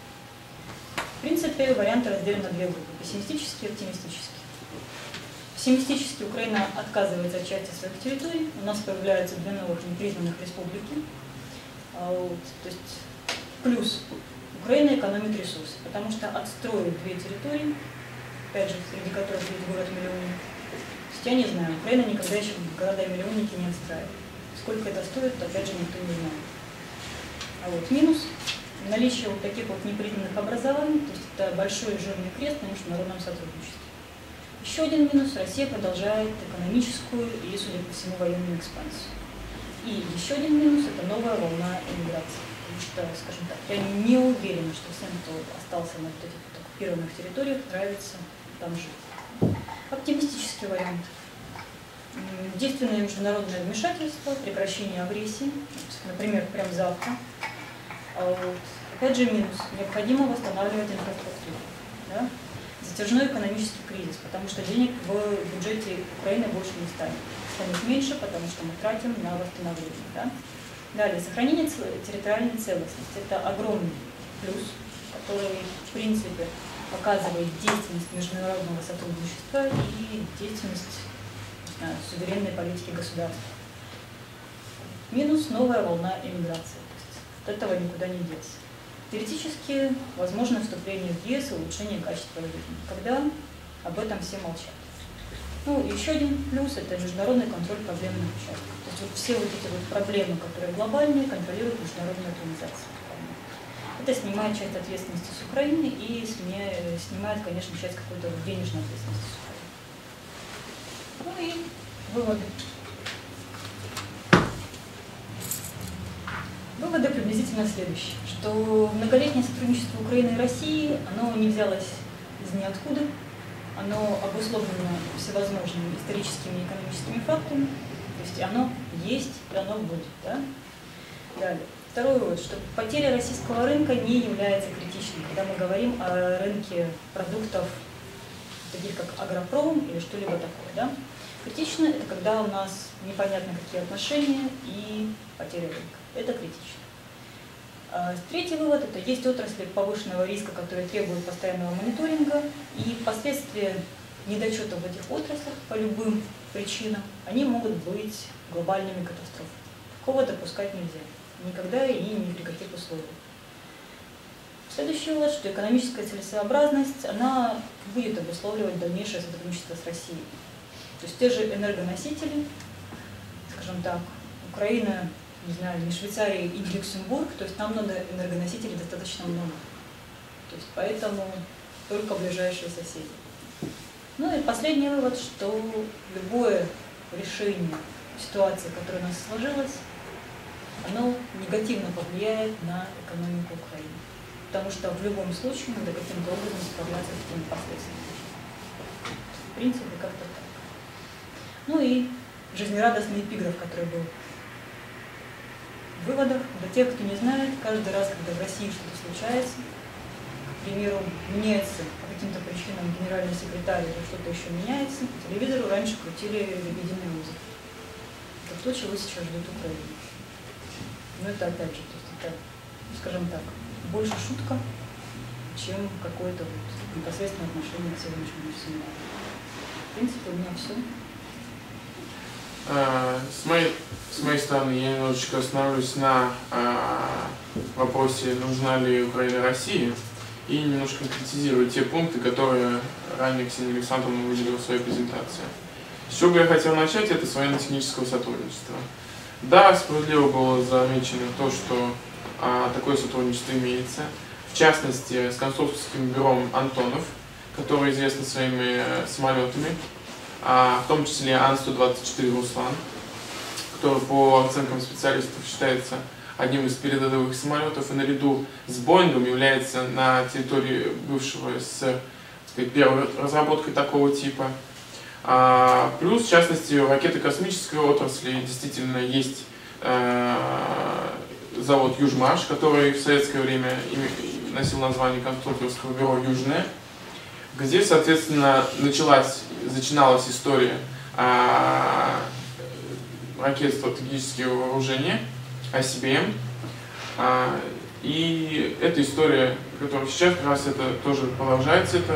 В принципе, варианты разделены на две группы – пессимистические и оптимистические. Пессимистически Украина отказывается от части своих территорий, у нас появляются две новых непризнанных республики. Вот. То есть плюс Украина экономит ресурсы, потому что отстроит две территории, опять же, среди которых есть город-миллионник. То есть я не знаю, Украина никогда еще города-миллионники не отстраивает. Сколько это стоит, опять же, никто не знает. А вот минус – наличие вот таких вот непризнанных образований, то есть это большой жирный крест на международном сотрудничестве. Еще один минус – Россия продолжает экономическую и, судя по всему, военную экспансию. И еще один минус – это новая волна эмиграции. Потому что, скажем так, я не уверена, что всем, кто остался на вот этих вот оккупированных территориях, нравится там жить. Оптимистический вариант. Действенное международное вмешательство, прекращение агрессии, вот, например, прямо завтра. А вот. Опять же минус. Необходимо восстанавливать инфраструктуру. Да? Затяжной экономический кризис, потому что денег в бюджете Украины больше не станет. Станет меньше, потому что мы тратим на восстановление. Да? Далее, сохранение территориальной целостности. Это огромный плюс, который, в принципе, показывает действенность международного сотрудничества и действенность знаю, суверенной политики государства. Минус – новая волна эмиграции. От этого никуда не деться. Теоретически возможно вступление в ЕС и улучшение качества жизни, когда об этом все молчат. Ну, еще один плюс – это международный контроль проблемных участков. То есть вот все вот эти вот проблемы, которые глобальные, контролируют международные организации. Это снимает часть ответственности с Украины и снимает, конечно, часть какой-то денежной ответственности с Украины. Ну и выводы. Выводы приблизительно следующие, что многолетнее сотрудничество Украины и России, оно не взялось из ниоткуда, оно обусловлено всевозможными историческими и экономическими фактами, то есть оно есть и оно будет. Да? Далее. Второй вывод, что потеря российского рынка не является критичной, когда мы говорим о рынке продуктов, таких как агропром или что-либо такое. Да? Критично – это когда у нас непонятно какие отношения и потеря рынка. Это критично. Третий вывод – это есть отрасли повышенного риска, которые требуют постоянного мониторинга, и последствия недочета в этих отраслях по любым причинам, они могут быть глобальными катастрофами. Такого допускать нельзя. Никогда и ни при каких условиях. Следующий вывод, что экономическая целесообразность, она будет обусловливать дальнейшее сотрудничество с Россией. То есть те же энергоносители, скажем так, Украина, не знаю, не Швейцария и не Люксембург, то есть нам надо энергоносителей достаточно много. То есть поэтому только ближайшие соседи. Ну и последний вывод, что любое решение ситуации, которая у нас сложилась, оно негативно повлияет на экономику Украины. Потому что в любом случае надо каким-то образом справляться с этими последствиями. В принципе, как-то так. Ну и жизнерадостный эпиграф, который был в выводах. Для тех, кто не знает, каждый раз, когда в России что-то случается, к примеру, меняется по каким-то причинам генеральный секретарь или что-то еще меняется, по телевизору раньше крутили «Лебединый озеро». Это то, чего сейчас ждет Украина. Но это опять же, то есть это, скажем так, больше шутка, чем какое-то вот непосредственное отношение к сегодняшнему семинару. В принципе, у меня все. С моей, с моей стороны, я немножечко остановлюсь на а, вопросе, нужна ли Украина России, и немножко конкретизирую те пункты, которые ранее Ксения Александровна выделила в своей презентации. С чего бы я хотел начать, это с военно-технического сотрудничества. Да, справедливо было замечено то, что а, такое сотрудничество имеется, в частности, с конструкторским бюро «Антонов», которое известно своими э, самолетами, а, в том числе Ан сто двадцать четыре «Руслан», который по оценкам специалистов считается одним из передовых самолетов и наряду с Боингом является на территории бывшего СССР, так сказать, первой разработкой такого типа. А, плюс, в частности, у ракеты космической отрасли действительно есть э, завод «Южмаш», который в советское время носил название конструкторского бюро «Южное», где, соответственно, началась, начиналась история а, ракет стратегического вооружения, ай си би эм. А, и эта история, которая сейчас как раз это тоже продолжается, это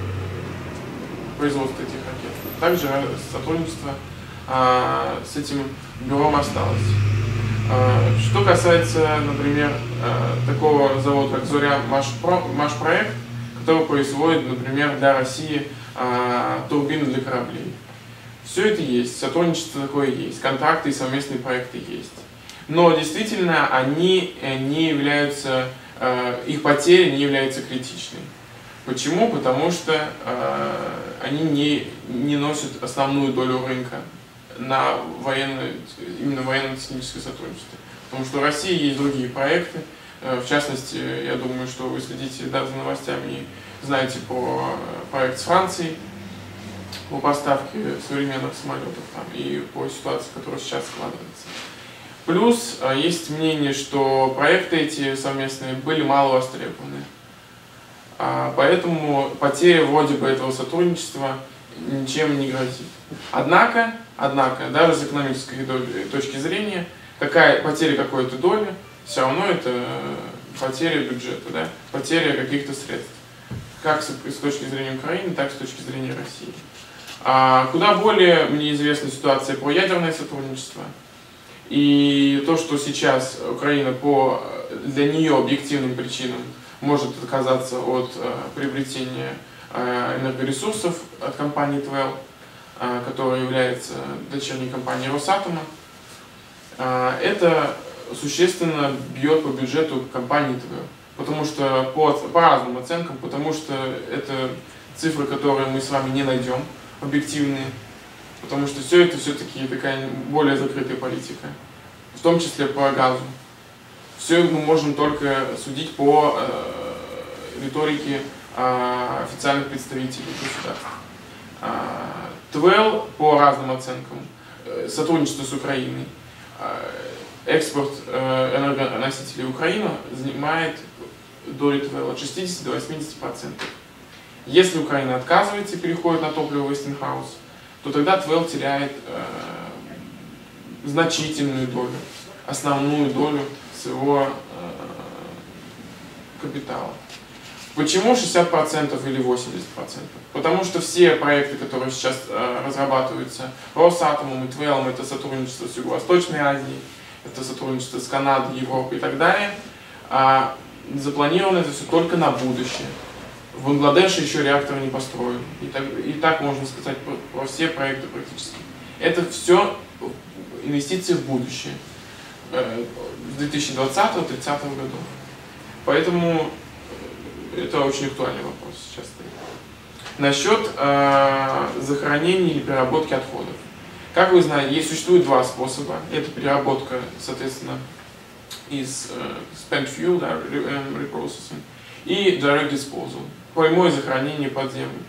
производство этих ракет. Также сотрудничество а, с этим бюро осталось. А, что касается, например, а, такого завода, как «Зоря Машпроект», который производит, например, для России а, турбины для кораблей. Все это есть, сотрудничество такое есть, контракты и совместные проекты есть. Но действительно они не являются, а, их потери не являются критичной. Почему? Потому что а, они не, не носят основную долю рынка на военное, именно военно-техническое сотрудничество. Потому что в России есть другие проекты. В частности, я думаю, что вы следите да, за новостями и знаете про проект с Францией, по поставке современных самолетов там, и по ситуации, которая сейчас складывается. Плюс есть мнение, что проекты эти совместные были мало востребованы. Поэтому потеря вроде бы этого сотрудничества ничем не грозит. Однако, однако даже с экономической точки зрения, какая потеря какой-то доли, все равно это потеря бюджета, да? Потеря каких-то средств. Как с, с точки зрения Украины, так и с точки зрения России. А куда более мне известна ситуация про ядерное сотрудничество. И то, что сейчас Украина по для нее объективным причинам может отказаться от э, приобретения э, энергоресурсов от компании Твел, э, которая является дочерней компанией Росатома, э, это существенно бьет по бюджету компании Твел. Потому что по, по разным оценкам, потому что это цифры, которые мы с вами не найдем, объективные, потому что все это все-таки такая более закрытая политика, в том числе по газу. Все мы можем только судить по э, риторике э, официальных представителей государств. Э, Твел по разным оценкам, э, сотрудничество с Украиной, э, экспорт э, энергоносителей Украины занимает долю Твел от шестидесяти до восьмидесяти процентов. Если Украина отказывается и переходит на топливо Westinghouse, то тогда Твел теряет э, значительную долю, основную долю своего э, капитала. Почему шестьдесят процентов или восемьдесят процентов? Потому что все проекты, которые сейчас э, разрабатываются Росатомом и Твелом, это сотрудничество с Юго-Восточной Азией, это сотрудничество с Канадой, Европой и так далее, а запланировано это все только на будущее. В Бангладеше еще реактор не построен. И так, и так можно сказать про, про все проекты практически. Это все инвестиции в будущее. С две тысячи двадцатого — две тысячи тридцатого годов. Поэтому это очень актуальный вопрос сейчас стоит. Насчет э, захоронения или переработки отходов. Как вы знаете, есть, существует два способа. Это переработка, соответственно, из spent fuel, да, reprocessing, и direct disposal, прямое захоронение под землю.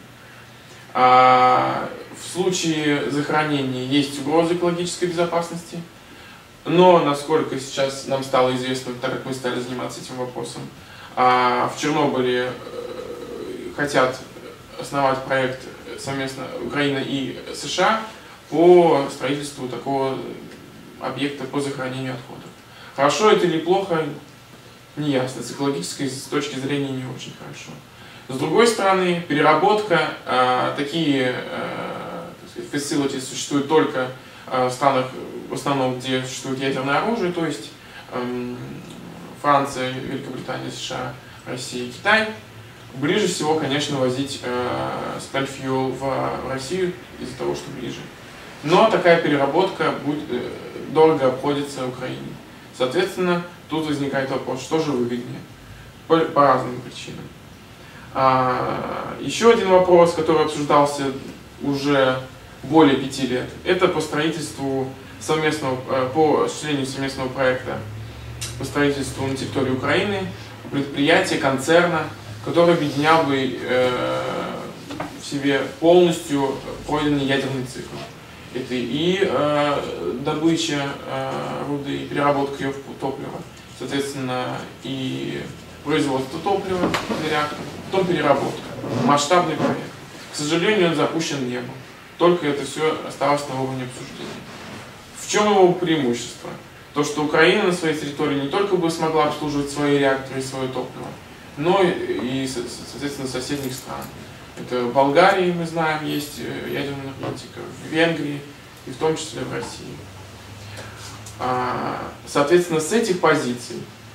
А в случае захоронения есть угроза экологической безопасности, но, насколько сейчас нам стало известно, так как мы стали заниматься этим вопросом, в Чернобыле хотят основать проект совместно Украина и США по строительству такого объекта по захоронению отходов. Хорошо это или плохо, не ясно. С экологической с точки зрения не очень хорошо. С другой стороны, переработка, э, такие э, facilities существуют только э, в странах, в основном, где существует ядерное оружие, то есть э, Франция, Великобритания, США, Россия и Китай. Ближе всего, конечно, возить э, spent fuel в Россию из-за того, что ближе. Но такая переработка будет, э, дорого обходится Украине. Соответственно, тут возникает вопрос, что же выгоднее, по, по разным причинам. А, еще один вопрос, который обсуждался уже более пяти лет, это по строительству совместного, по осуществлению совместного проекта по строительству на территории Украины предприятия, концерна, который объединял бы э, в себе полностью пройденный ядерный цикл. Это и э, добыча э, руды, и переработка ее в топливо, соответственно, и производство топлива для реакторов, потом переработка. Масштабный проект. К сожалению, он запущен не был. Только это все осталось на уровне обсуждения. В чем его преимущество? То, что Украина на своей территории не только бы смогла обслуживать свои реакторы и свое топливо, но и, соответственно, соседних стран. Это в Болгарии, мы знаем, есть ядерная энергетика, в Венгрии и в том числе в России. Соответственно, с этих позиций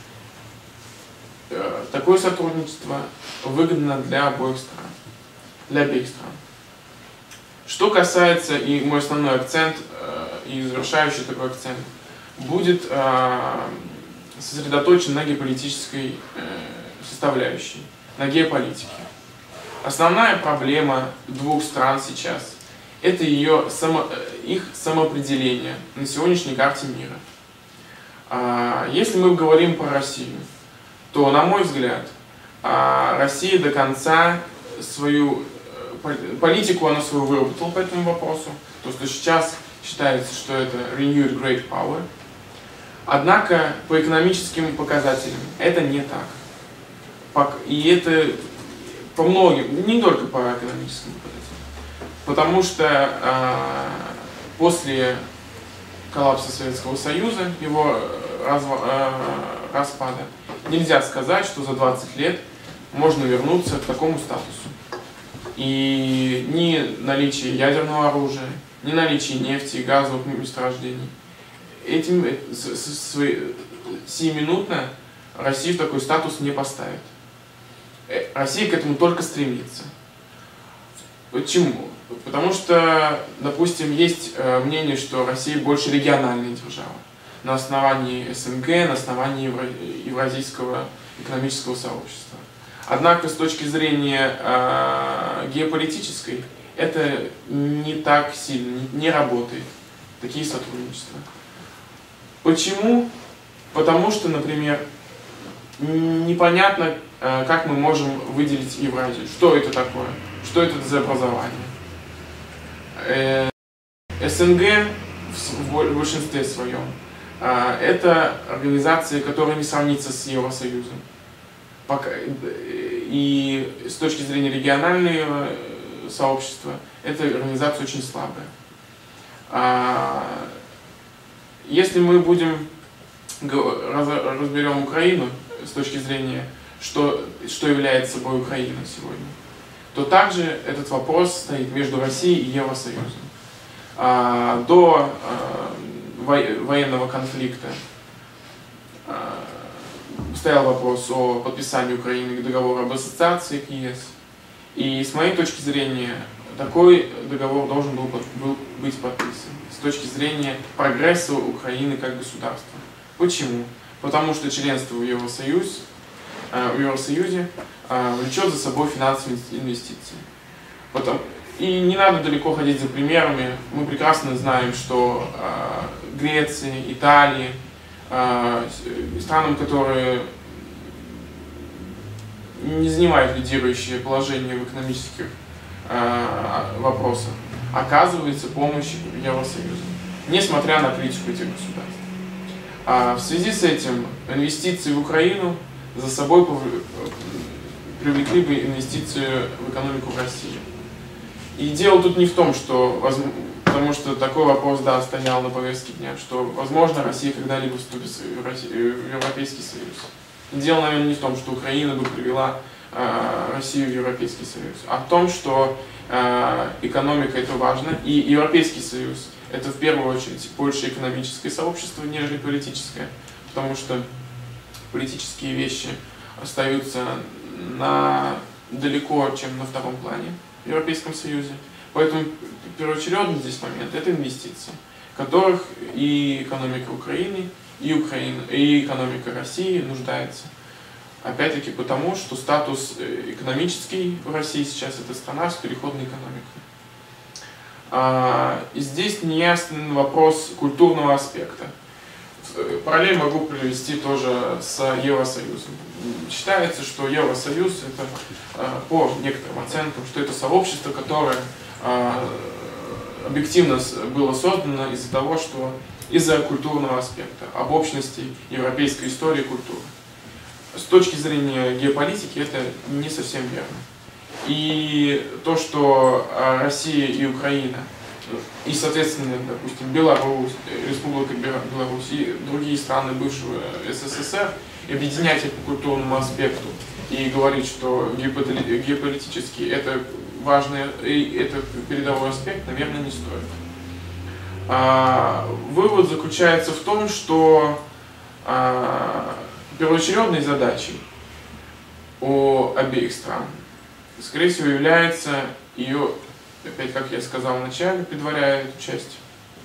такое сотрудничество выгодно для обоих стран, для обеих стран. Что касается, и мой основной акцент, и завершающий такой акцент, будет сосредоточен на геополитической составляющей, на геополитике. Основная проблема двух стран сейчас – это ее само, их самоопределение на сегодняшней карте мира. Если мы говорим про Россию, то, на мой взгляд, Россия до конца свою политику она свою выработала по этому вопросу. То, что сейчас считается, что это renewed great power. Однако по экономическим показателям это не так. И это по многим, не только по экономическим показателям. Потому что э, после коллапса Советского Союза, его разва, э, распада, нельзя сказать, что за двадцать лет можно вернуться к такому статусу. И ни наличие ядерного оружия, ни наличие нефти и газовых месторождений, этим сиюминутно Россию в такой статус не поставит. Россия к этому только стремится. Почему? Потому что, допустим, есть мнение, что Россия больше региональная держава на основании СНГ, на основании Евразийского экономического сообщества. Однако, с точки зрения э, геополитической, это не так сильно, не, не работает, такие сотрудничества. Почему? Потому что, например, непонятно, э, как мы можем выделить Евразию. Что это такое? Что это за образование? Э, СНГ в, в большинстве своем э, это организация, которая не сравнится с Евросоюзом. Пока, и с точки зрения регионального сообщества, эта организация очень слабая. Если мы будем разберем Украину с точки зрения, что, что является собой Украина сегодня, то также этот вопрос стоит между Россией и Евросоюзом. До военного конфликта стоял вопрос о подписании Украины договора об ассоциации к ЕС. И с моей точки зрения, такой договор должен был, был быть подписан с точки зрения прогресса Украины как государства. Почему? Потому что членство в, Евросоюз, в Евросоюзе влечет за собой финансовые инвестиции. Потом, и не надо далеко ходить за примерами. Мы прекрасно знаем, что Греция, Италия, странам, которые не занимают лидирующее положение в экономических вопросах, оказывается помощь Евросоюза, несмотря на критику этих государств. В связи с этим инвестиции в Украину за собой привлекли бы инвестиции в экономику России. И дело тут не в том, что, потому что такой вопрос, да, стоял на повестке дня, что, возможно, Россия когда-либо вступит в Европейский Союз. Дело, наверное, не в том, что Украина бы привела э, Россию в Европейский Союз, а в том, что э, экономика это важно, и Европейский Союз это в первую очередь больше экономическое сообщество, нежели политическое, потому что политические вещи остаются на, далеко, чем на втором плане в Европейском Союзе. Поэтому первоочередный здесь момент – это инвестиции, в которых и экономика Украины, и, Украина, и экономика России нуждается. Опять-таки потому, что статус экономический в России сейчас – это страна с переходной экономикой. И здесь неясен вопрос культурного аспекта. Параллель могу привести тоже с Евросоюзом. Считается, что Евросоюз это, по некоторым оценкам, что это сообщество, которое объективно было создано из-за того, что из-за культурного аспекта, об общности европейской истории и культуры. С точки зрения геополитики это не совсем верно. И то, что Россия и Украина, и, соответственно, допустим, Беларусь, Республика Беларусь и другие страны бывшего СССР объединять их по культурному аспекту и говорить, что геополитически это важный, это передовой аспект, наверное, не стоит. А, вывод заключается в том, что а, первоочередной задачей у обеих стран, скорее всего, является ее, опять как я сказал в начале, предваряя эту часть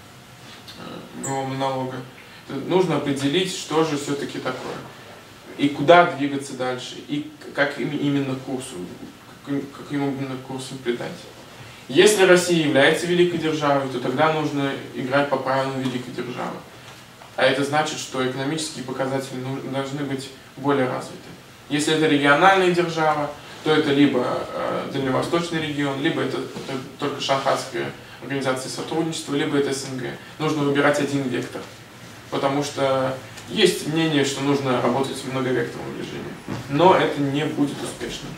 моего монолога, нужно определить, что же все-таки такое, и куда двигаться дальше, и как именно курсу, каким именно курсом придать. Если Россия является великой державой, то тогда нужно играть по правилам великой державы. А это значит, что экономические показатели должны быть более развиты. Если это региональная держава, то это либо э, Дальневосточный регион, либо это, это только Шанхайская организация сотрудничества, либо это СНГ. Нужно выбирать один вектор. Потому что есть мнение, что нужно работать в многовекторном режиме. Но это не будет успешным.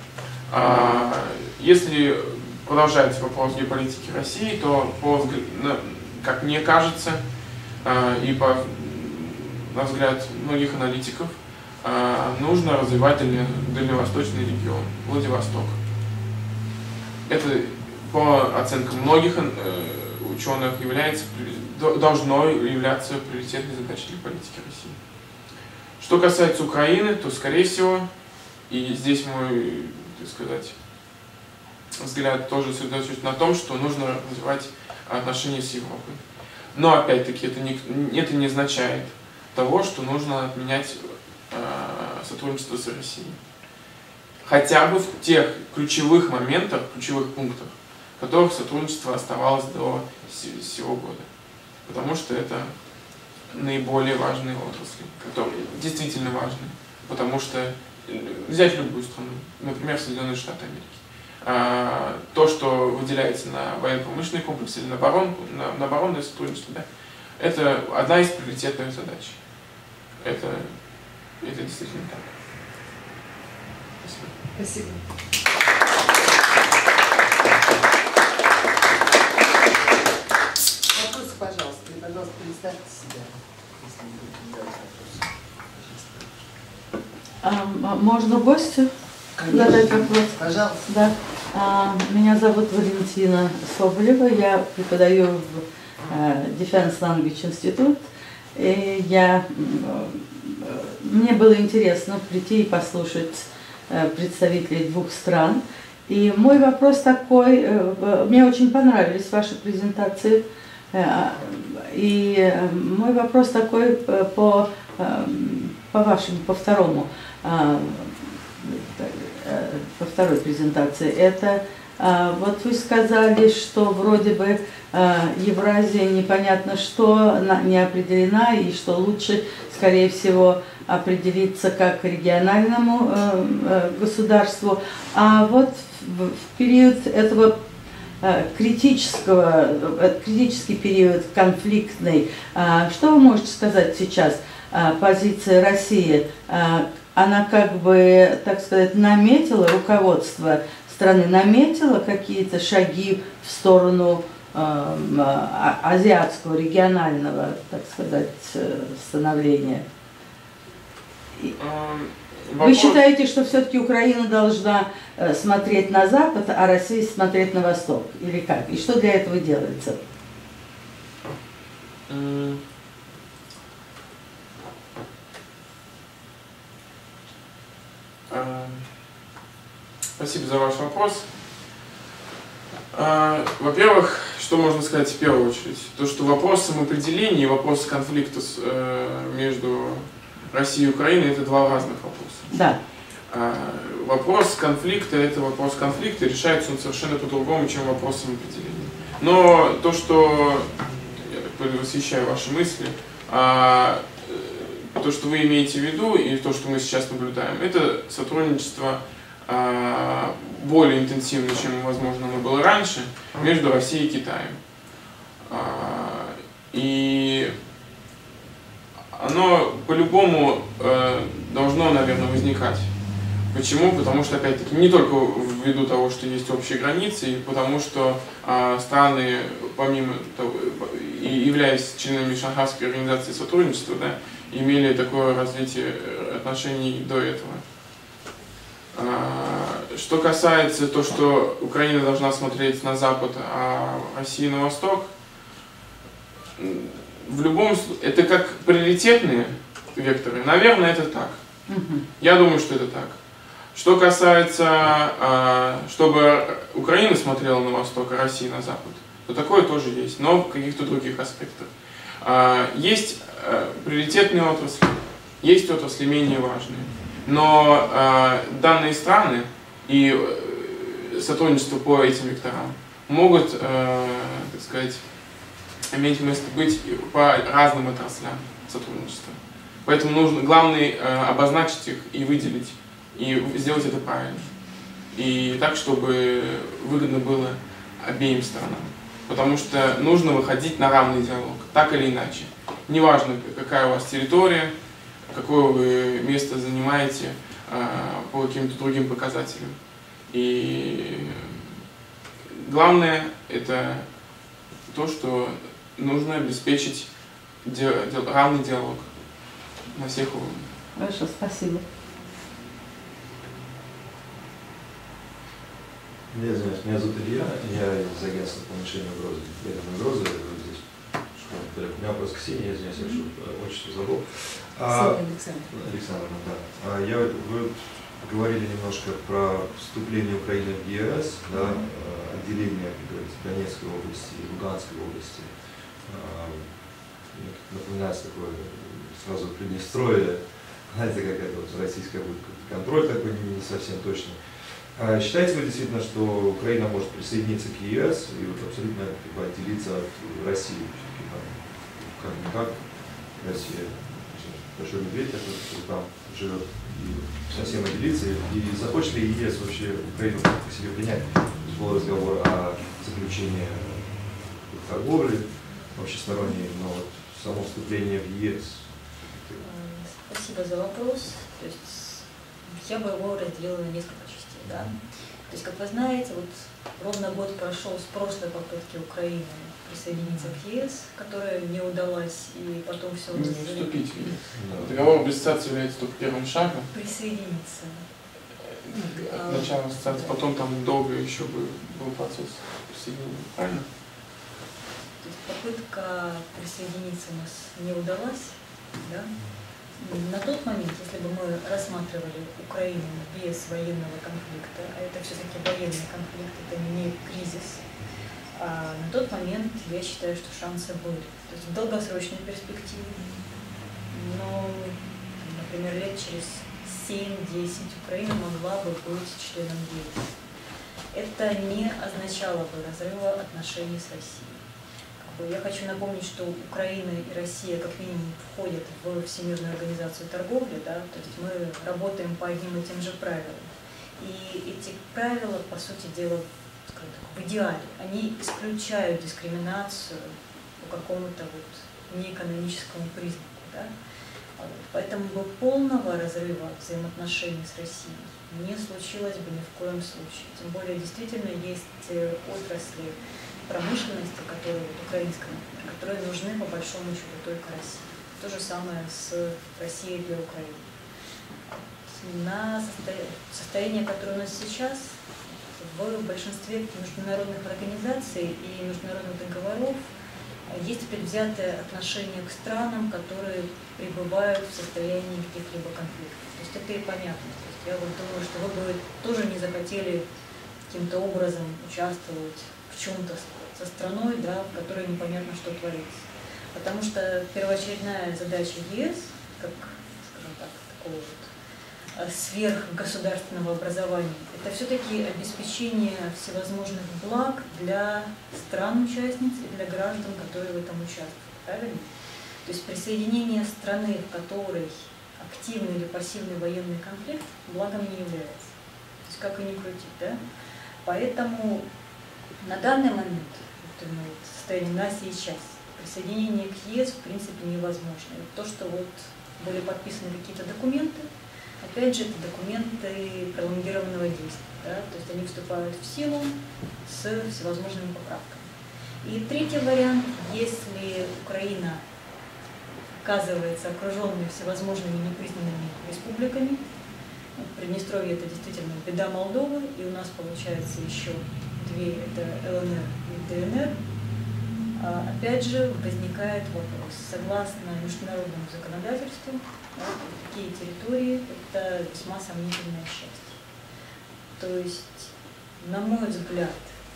А, если продолжается вопрос геополитики России, то, по, как мне кажется, и по, на взгляд многих аналитиков, нужно развивать дальневосточный регион, Владивосток. Это, по оценкам многих ученых, является, должно являться приоритетной задачей для политики России. Что касается Украины, то, скорее всего, и здесь мой, так сказать, взгляд тоже сосредоточен на том, что нужно развивать отношения с Европой. Но опять-таки это не, это не означает того, что нужно отменять э, сотрудничество с Россией. Хотя бы в тех ключевых моментах, ключевых пунктах, в которых сотрудничество оставалось до сего года. Потому что это наиболее важные отрасли, которые действительно важны. Потому что взять любую страну, например, Соединенные Штаты Америки. То, что выделяется на военно-промышленный комплекс или на, оборон, на, на оборонное сотрудничество, да, это одна из приоритетных задач. Это, это действительно так. Спасибо. Спасибо. Вопросы, пожалуйста. И, пожалуйста, представьте себя, если не будете задавать вопросы. А, можно гостю задать вопрос? Пожалуйста. Да. А, меня зовут Валентина Соболева, я преподаю в а, Defense Language Institute. И я, мне было интересно прийти и послушать а, представителей двух стран. И мой вопрос такой, а, мне очень понравились ваши презентации. А, и мой вопрос такой по, по вашему, по второму. По второй презентации. Это Вот вы сказали, что вроде бы Евразия непонятно что не определена, и что лучше, скорее всего, определиться как региональному государству. А вот в период этого критического, критический период конфликтный, что вы можете сказать сейчас? Позиция России, она как бы, так сказать, наметила, руководство страны наметила какие-то шаги в сторону азиатского, регионального, так сказать, становления? Вы Вопрос... считаете, что все-таки Украина должна смотреть на Запад, а Россия смотреть на Восток? Или как? И что для этого делается? Спасибо за ваш вопрос. Во-первых, что можно сказать в первую очередь? То, что вопрос самоопределения и вопрос конфликта с, э, между Россией и Украиной – это два разных вопроса. Да. А, вопрос конфликта – это вопрос конфликта, и решается он совершенно по-другому, чем вопрос самоопределения. Но то, что, я так восхищаю ваши мысли, а, то, что вы имеете в виду, и то, что мы сейчас наблюдаем, это сотрудничество а, более интенсивно, чем, возможно, оно было раньше, между Россией и Китаем. А, и оно по-любому э, должно, наверное, возникать. Почему? Потому что, опять-таки, не только ввиду того, что есть общие границы, и потому что э, страны, помимо того, и являясь членами Шанхайской организации сотрудничества, да, имели такое развитие отношений до этого. Э, что касается того, что Украина должна смотреть на Запад, а Россия на Восток, в любом случае, это как приоритетные векторы, наверное, это так. Uh-huh. Я думаю, что это так. Что касается, чтобы Украина смотрела на восток, а Россия на запад, то такое тоже есть, но в каких-то других аспектах. Есть приоритетные отрасли, есть отрасли менее важные, но данные страны и сотрудничество по этим векторам могут, так сказать, иметь место быть по разным отраслям сотрудничества. Поэтому нужно, главное, обозначить их и выделить, и сделать это правильно. И так, чтобы выгодно было обеим сторонам. Потому что нужно выходить на равный диалог, так или иначе. Неважно, какая у вас территория, какое вы место занимаете по каким-то другим показателям. И главное это то, что нужно обеспечить ди ди равный диалог на всех уровнях. Хорошо, спасибо. Я извиняюсь, меня зовут Илья, я из агентства по уменьшению угрозы, ядерной угрозы, здесь, у меня вопрос к Ксении, я извиняюсь, я что отчество забыл. А, Александр. Александр, да. А я, вы говорили немножко про вступление Украины в ЕС, да, отделение, как говорится, Донецкой области и Луганской области. Напоминается такое сразу Приднестровье, знаете, какая-то вот российская будет контроль такой не совсем точный. А считаете вы действительно, что Украина может присоединиться к ЕС и вот абсолютно как бы, отделиться от России? Как-никак Россия большой медведь, который там живет, и совсем отделиться, и захочет ли ЕС вообще Украину к себе принять? Был разговор о заключении торговли общесторонней, но вот само вступление в ЕС. Спасибо за вопрос. То есть я бы его разделила на несколько частей. Да? То есть, как вы знаете, вот ровно год прошел с прошлой попытки Украины присоединиться к ЕС, которая не удалась, и потом все... Не вступить в ЕС. Да. Договор об ассоциации является только первым шагом. Присоединиться. От начала ассоциации, да. Потом там долго еще был, был процесс присоединения, правильно? То есть попытка присоединиться у нас не удалась, да? На тот момент, если бы мы рассматривали Украину без военного конфликта, а это все-таки военный конфликт, это не кризис, а на тот момент я считаю, что шансы были. То есть в долгосрочной перспективе, но, например, лет через семь-десять Украина могла бы быть членом ЕС. это не означало бы разрыва отношений с Россией. Как бы я хочу напомнить, что Украина и Россия как минимум входят в Всемирную организацию торговли, да, то есть мы работаем по одним и тем же правилам. И эти правила, по сути дела, скажем так, в идеале, они исключают дискриминацию по какому-то вот неэкономическому признаку. Да? Поэтому бы полного разрыва взаимоотношений с Россией не случилось бы ни в коем случае. Тем более, действительно, есть отрасли промышленности, которые, вот, украинской, которые нужны по большому счету только России. То же самое с Россией для Украины. На состояние, которое у нас сейчас, в большинстве международных организаций и международных договоров есть предвзятое отношение к странам, которые пребывают в состоянии каких-либо конфликтов. То есть это и понятно. То есть я вот думаю, что вы бы тоже не захотели каким-то образом участвовать в чем-то со страной, да, в которой непонятно, что творится. Потому что первоочередная задача ЕС, как, скажем так, такого вот сверхгосударственного образования, это все-таки обеспечение всевозможных благ для стран-участниц и для граждан, которые в этом участвуют. Правильно? То есть присоединение страны, в которой активный или пассивный военный конфликт, благом не является. То есть как и ни крутить, да? Поэтому на данный момент, вот именно вот состояние на сейчас, присоединение к ЕС в принципе невозможно. И то, что вот были подписаны какие-то документы, опять же, это документы пролонгированного действия, да? То есть они вступают в силу с всевозможными поправками. И третий вариант, если Украина оказывается окруженной всевозможными непризнанными республиками, в Приднестровье это действительно беда Молдовы, и у нас получается еще две, это ЛНР и ДНР, опять же возникает вопрос, согласно международному законодательству, такие территории – это весьма сомнительное счастье. То есть, на мой взгляд,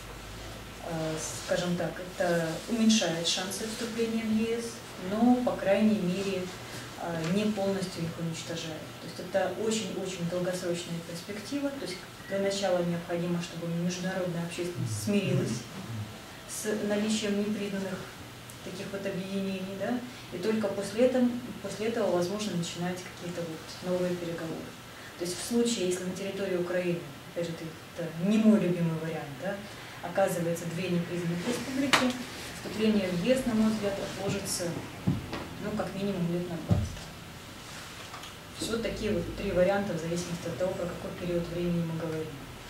скажем так, это уменьшает шансы вступления в ЕС, но, по крайней мере, не полностью их уничтожает. То есть это очень-очень долгосрочная перспектива. То есть для начала необходимо, чтобы международная общественность смирилась с наличием непризнанных таких вот объединений, да, и только после этого, после этого возможно начинать какие-то вот новые переговоры. То есть в случае, если на территории Украины, опять же, это не мой любимый вариант, да, оказывается две непризнанных республики, вступление в ЕС, на мой взгляд, отложится, ну, как минимум лет на двадцать. Вот такие вот три варианта в зависимости от того, про какой период времени мы говорим.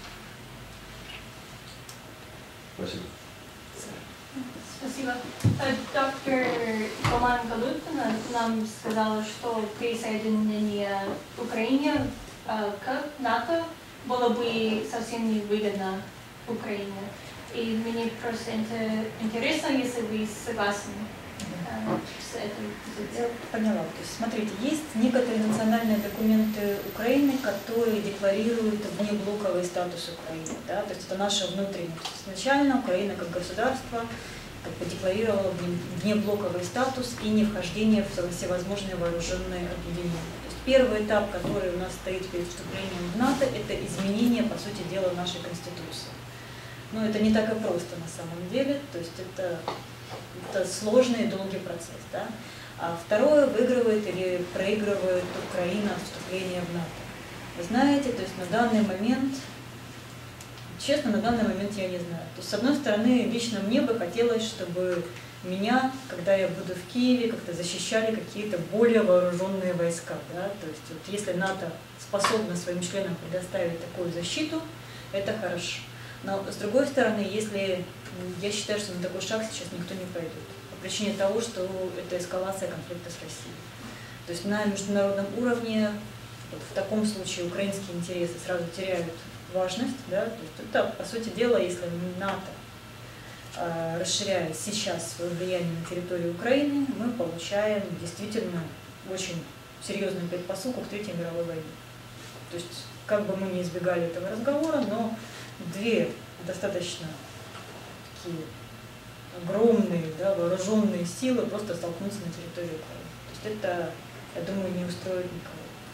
Спасибо. Спасибо. Доктор Роман Галутина нам сказала, что присоединение Украины к НАТО было бы совсем не выгодно Украине. И мне просто интересно, если вы согласны с этой позицией. Я поняла. То есть, смотрите, есть некоторые национальные документы Украины, которые декларируют внеблоковый статус Украины. Да? То есть это наша внутренняя. Изначально Украина как государство как бы декларировала внеблоковый статус и не вхождение в всевозможные вооруженные объединения. То есть первый этап, который у нас стоит перед вступлением в НАТО, это изменение, по сути дела, нашей Конституции. Но это не так и просто на самом деле, то есть это, это сложный и долгий процесс. Да? А второе, выигрывает или проигрывает Украина от вступления в НАТО. Вы знаете, то есть на данный момент, честно, на данный момент я не знаю. То есть, с одной стороны, лично мне бы хотелось, чтобы меня, когда я буду в Киеве, как-то защищали какие-то более вооруженные войска. Да? То есть, вот, если НАТО способно своим членам предоставить такую защиту, это хорошо. Но, с другой стороны, если я считаю, что на такой шаг сейчас никто не пойдет, по причине того, что это эскалация конфликта с Россией. То есть на международном уровне вот в таком случае украинские интересы сразу теряют важность. Да? То есть это, по сути дела, если НАТО э, расширяет сейчас свое влияние на территорию Украины, мы получаем действительно очень серьезную предпосылку к Третьей мировой войне. То есть, как бы мы ни избегали этого разговора, но две достаточно такие огромные, да, вооруженные силы просто столкнутся на территории Украины. То есть это, я думаю, не устроит никого.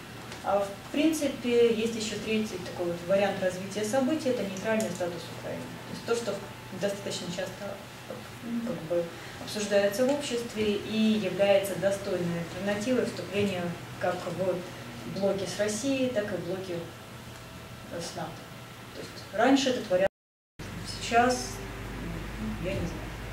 А в принципе есть еще третий такой вот вариант развития событий, это нейтральный статус Украины. То есть то, что достаточно часто ну, как бы обсуждается в обществе и является достойной альтернативой вступления как в блоки с Россией, так и в блоки с НАТО. То есть раньше этот вариант, сейчас я не знаю.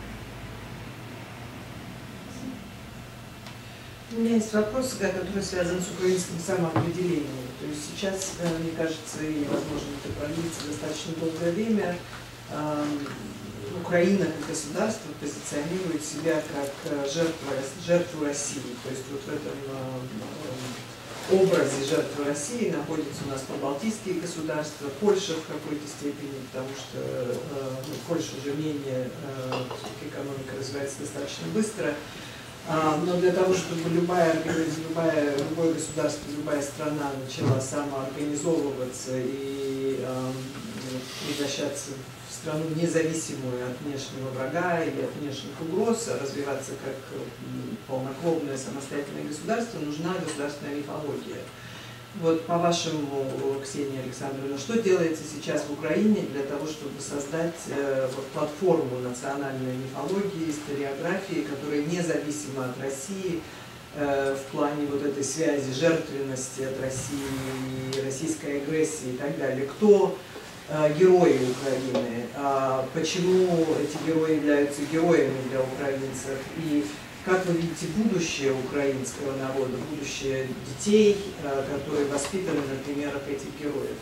У меня есть вопрос, который связан с украинским самоопределением. То есть сейчас, мне кажется, и, возможно, это продлится достаточно долгое время, Украина как государство позиционирует себя как жертву, жертву России. То есть вот в этом образе жертвы России находятся у нас побалтийские государства, Польша в какой-то степени, потому что ну, Польша уже менее, экономика развивается достаточно быстро. Но для того, чтобы любая, любая, любое государство, любая страна начала самоорганизовываться и э, превращаться в страну независимую от внешнего врага или от внешних угроз, развиваться как полнокровное самостоятельное государство, нужна государственная мифология. Вот по-вашему, Ксения Александровна, что делается сейчас в Украине для того, чтобы создать э, вот, платформу национальной мифологии, историографии, которая независима от России э, в плане вот этой связи, жертвенности от России, российской агрессии и так далее? Кто э, герои Украины? А почему эти герои являются героями для украинцев? И как вы видите будущее украинского народа, будущее детей, которые воспитаны на примерах этих героев?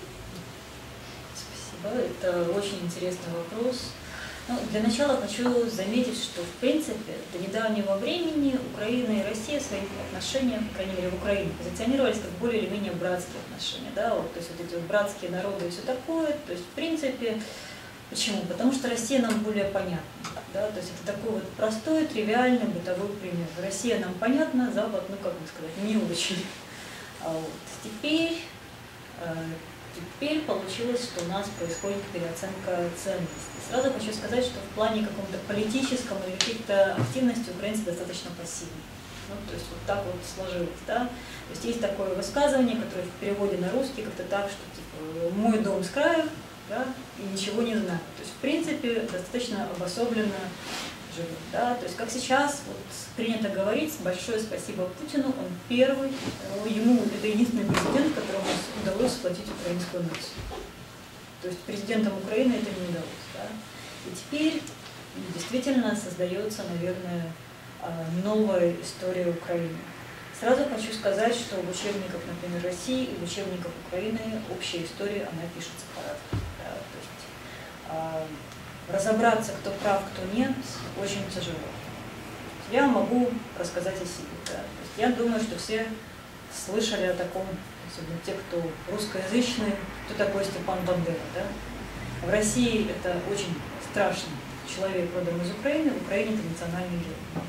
Спасибо, это очень интересный вопрос. Ну, для начала хочу заметить, что в принципе до недавнего времени Украина и Россия в своих отношениях, по крайней мере в Украине, позиционировались как более или менее братские отношения. Да? Вот, то есть вот эти вот братские народы и все такое. То есть в принципе, почему? Потому что Россия нам более понятна. Да? То есть это такой вот простой, тривиальный бытовой пример. Россия нам понятна, Запад, ну как бы сказать, не очень. А вот теперь, э, теперь получилось, что у нас происходит переоценка ценностей. Сразу хочу сказать, что в плане каком-то политическом или каких-то активностей украинцы достаточно пассивны. Ну, то есть вот так вот сложилось, да. То есть есть такое высказывание, которое в переводе на русский как-то так, что типа «мой дом с краю», да, и ничего не знаю. То есть, в принципе, достаточно обособленно живет. Да? То есть, как сейчас вот, принято говорить, большое спасибо Путину, он первый, ему это единственный президент, которому удалось сплотить украинскую нацию. То есть, президентам Украины это не удалось. Да? И теперь действительно создается, наверное, новая история Украины. Сразу хочу сказать, что в учебниках, например, России и в учебниках Украины общая история, она пишется по-разному. Да? То есть, э, разобраться, кто прав, кто нет, очень тяжело. Я могу рассказать о себе. Да? То есть, я думаю, что все слышали о таком, особенно те, кто русскоязычный, кто такой Степан Бандера. Да? В России это очень страшный человек родом из Украины, в Украине это национальный герой.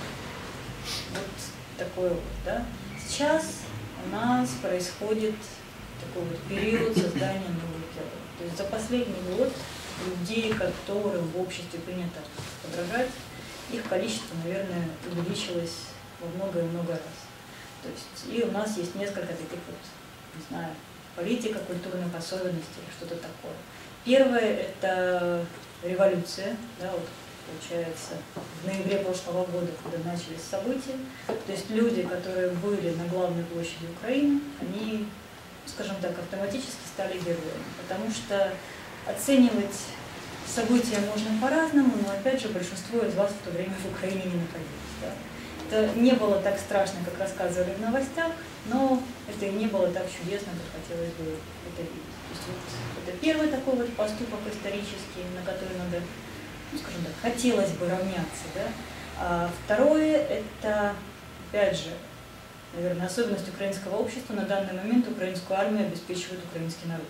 Вот такой вот, да. Сейчас у нас происходит такой вот период создания новых героев. То есть за последний год людей, которым в обществе принято подражать, их количество, наверное, увеличилось во много и много раз. То есть и у нас есть несколько таких вот, не знаю, политика, культурных особенностей, что-то такое. Первое – это революция, да, вот, получается, в ноябре прошлого года, когда начались события. То есть люди, которые были на главной площади Украины, они, скажем так, автоматически стали героями. Потому что оценивать события можно по-разному, но опять же большинство из вас в то время в Украине не находилось. Да? Это не было так страшно, как рассказывали в новостях, но это и не было так чудесно, как хотелось бы это видеть. То есть вот это первый такой вот поступок исторический, на который надо, ну, скажем так, хотелось бы равняться. Да? А второе – это, опять же, наверное, особенность украинского общества. На данный момент украинскую армию обеспечивает украинский народ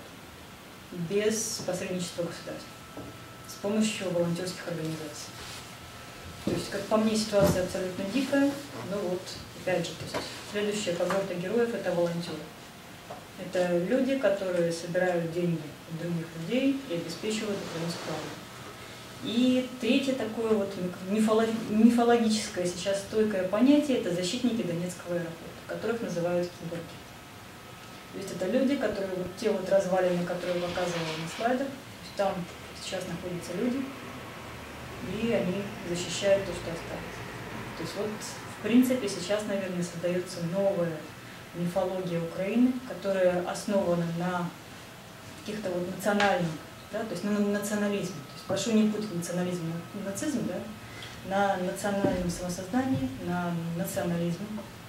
без посредничества государства, с помощью волонтерских организаций. То есть, как по мне, ситуация абсолютно дикая, но вот, опять же, то есть, следующая когорта героев – это волонтеры. Это люди, которые собирают деньги у других людей и обеспечивают украинскую армию. И третье такое вот мифологическое сейчас стойкое понятие – это защитники Донецкого аэропорта, которых называют киборги. То есть это люди, которые, вот те вот развалины, которые я показывала на слайдах, то есть там сейчас находятся люди, и они защищают то, что осталось. То есть вот, в принципе, сейчас, наверное, создается новая мифология Украины, которая основана на каких-то вот национальных, да, то есть на национализме. То есть прошу не путать национализм и нацизм, да, на национальном самосознании, на национализме,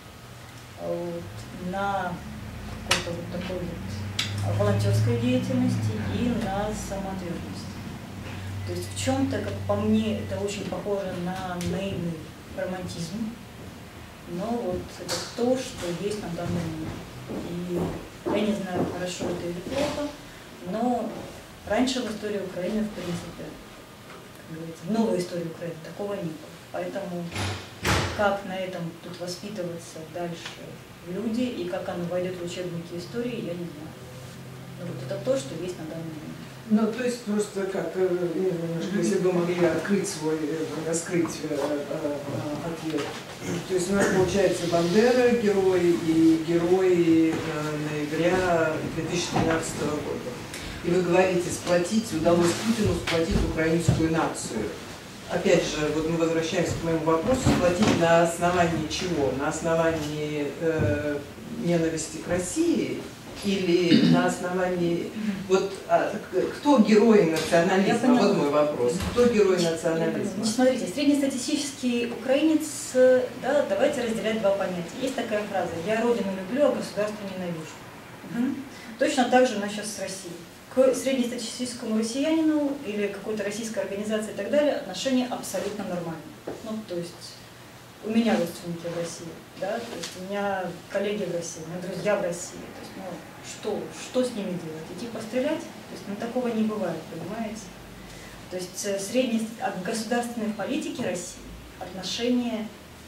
вот, на какой-то вот такой вот волонтерской деятельности и на самоотверженности. То есть в чем-то, как по мне, это очень похоже на наивный романтизм, но вот это то, что есть на данный момент. И я не знаю, хорошо это или плохо, но раньше в истории Украины, в принципе, как говорится, в новой истории Украины такого не было. Поэтому как на этом тут воспитываться дальше люди и как оно войдет в учебники истории, я не знаю. Но вот это то, что есть на данный момент. Ну, то есть просто как, немножко, если бы могли открыть свой, раскрыть э, э, ответ. То есть у нас получается Бандера герой и герои э, ноября две тысячи тринадцатого года. И вы говорите, сплотить, удалось Путину сплотить украинскую нацию. Опять же, вот мы возвращаемся к моему вопросу, сплотить на основании чего? На основании э, ненависти к России? Или на основании, вот а, кто герой национализма? Вот мой вопрос. Кто герой национализма? Значит, смотрите, среднестатистический украинец, да, давайте разделять два понятия. Есть такая фраза: я родину люблю, а государство ненавижу. Угу. Точно так же у нас сейчас с Россией. К среднестатистическому россиянину или какой-то российской организации и так далее отношение абсолютно нормальное. Ну, то есть у меня родственники в России, да, то есть у меня коллеги в России, у меня друзья в России. То есть, ну, что, что с ними делать? Идти пострелять? То есть, ну, такого не бывает, понимаете? То есть средне... от государственной политики России отношение,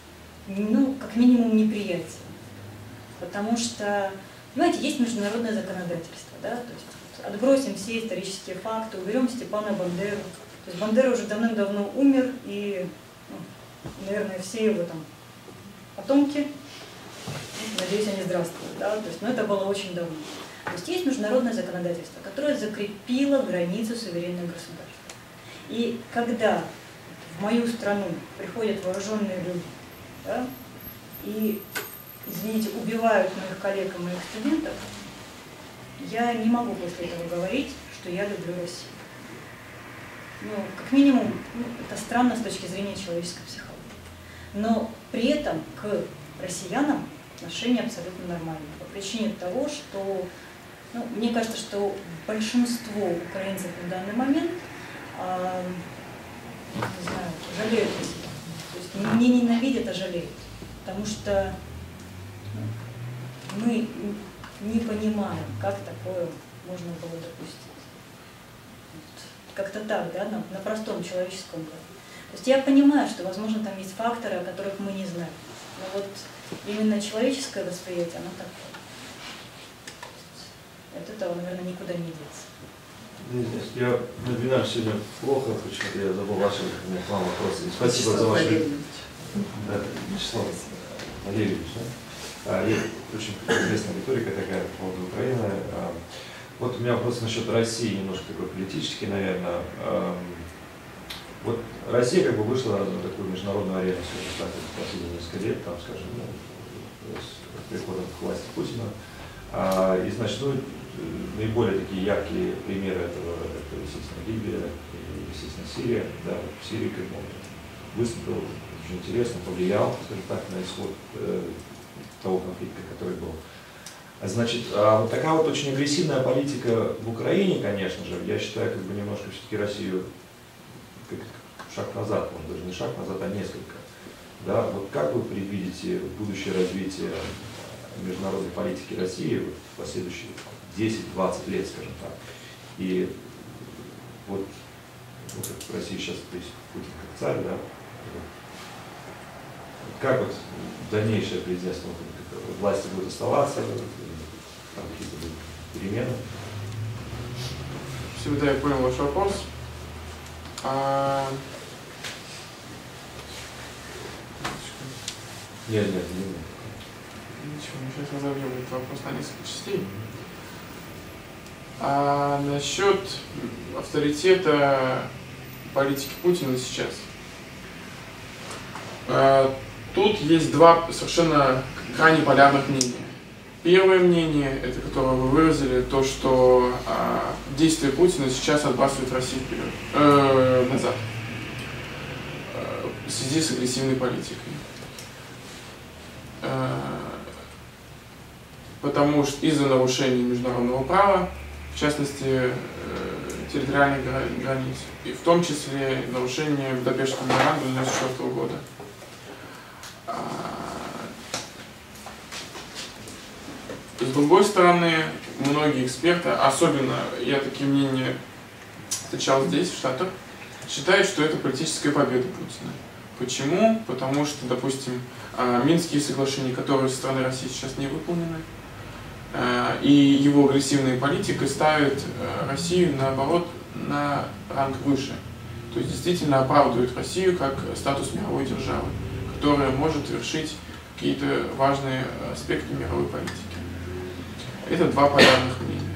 ну, как минимум, неприятие. Потому что, понимаете, есть международное законодательство, да, то есть отбросим все исторические факты, уберем Степана Бандеру. То есть Бандера уже давным-давно умер, и, ну, наверное, все его там потомки, надеюсь, они здравствуют, да, то есть, но это было очень давно. То есть есть международное законодательство, которое закрепило границу суверенных государств. И когда в мою страну приходят вооруженные люди, да, и, извините, убивают моих коллег и моих студентов, я не могу после этого говорить, что я люблю Россию. Ну, как минимум, ну, это странно с точки зрения человеческой психологии. Но при этом к россиянам отношение абсолютно нормальное. По причине того, что, ну, мне кажется, что большинство украинцев на данный момент, э, не знаю, жалеют Россию. То есть не ненавидят, а жалеют. Потому что, ну, мы не понимаем, как такое можно было допустить. Как-то так, да, на, на простом человеческом уровне. То есть я понимаю, что, возможно, там есть факторы, о которых мы не знаем. Но вот именно человеческое восприятие, оно такое. От этого, наверное, никуда не деться. Я на двенадцать сегодня плохо, почему-то я забыл ваши к вам вопросы. Спасибо за ваши... Да, Вячеслав Валерьевич, да? А, есть очень интересная риторика такая по поводу Украины. А, вот у меня вопрос насчет России, немножко такой политический, наверное. А, вот Россия как бы вышла на такую международную арену сегодня, последние несколько лет, там, скажем, ну, с приходом к власти Путина. А, и, значит, ну, наиболее такие яркие примеры этого, это, естественно, Либия и, естественно, Сирия. Да, в Сирии как бы выступил очень интересно, повлиял, скажем так, на исход э, того конфликта, который был. Значит, а вот такая вот очень агрессивная политика в Украине, конечно же, я считаю, как бы немножко все-таки Россию как шаг назад, может даже не шаг назад, а несколько. Да, вот как вы предвидите будущее развитие международной политики России вот, в последующие десять-двадцать лет, скажем так? И вот, вот в России сейчас, то есть Путин как царь, да, как вот дальнейшее президентство, власти будут оставаться, там какие-то будут перемены? Всегда я понял ваш вопрос. А... Нет, нет, нет. Ничего, мы сейчас разобьем этот вопрос на несколько частей. А насчет авторитета политики Путина сейчас. Тут есть два совершенно крайне полярных мнения. Первое мнение, это которое вы выразили, то, что а, действия Путина сейчас отбрасывают Россию вперед, э, назад, э, в связи с агрессивной политикой. Э, потому что из-за нарушения международного права, в частности, э, территориальных границ, и в том числе нарушение Будапештского меморандума девяносто четвёртого года. С другой стороны, многие эксперты, особенно я такие мнения встречал здесь, в Штатах, считают, что это политическая победа Путина. Почему? Потому что, допустим, Минские соглашения, которые со стороны России сейчас не выполнены, и его агрессивная политика ставит Россию, наоборот, на ранг выше. То есть действительно оправдывает Россию как статус мировой державы, которая может решить какие-то важные аспекты мировой политики. Это два полярных мнения.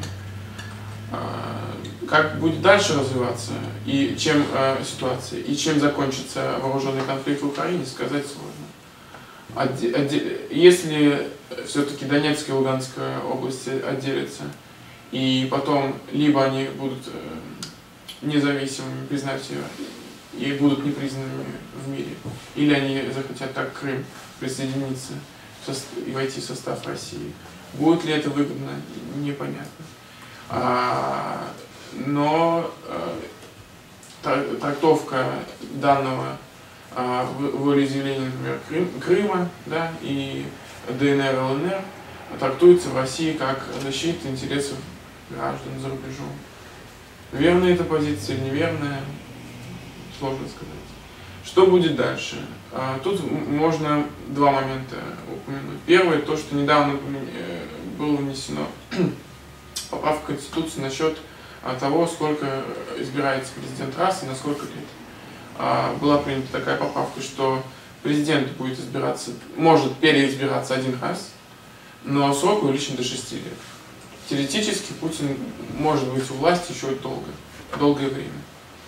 Как будет дальше развиваться и чем э, ситуация, и чем закончится вооруженный конфликт в Украине, сказать сложно. Отде, отде, если все-таки Донецкая и Луганская области отделятся, и потом либо они будут э, независимыми, признать ее, и будут непризнанными в мире, или они захотят, как Крым, присоединиться и войти в состав России. Будет ли это выгодно, непонятно. А, но а, трактовка данного а, волеизъявления, например, Крым, Крыма, да, и ДНР, ЛНР трактуется в России как защита интересов граждан за рубежом. Верная эта позиция или неверная, сложно сказать. Что будет дальше? Тут можно два момента упомянуть. Первое, то, что недавно было внесено поправка в Конституцию насчет того, сколько избирается президент раз и на сколько лет. Была принята такая поправка, что президент будет избираться, может переизбираться один раз, но срок увеличен до шести лет. Теоретически Путин может быть у власти еще долго, долгое время.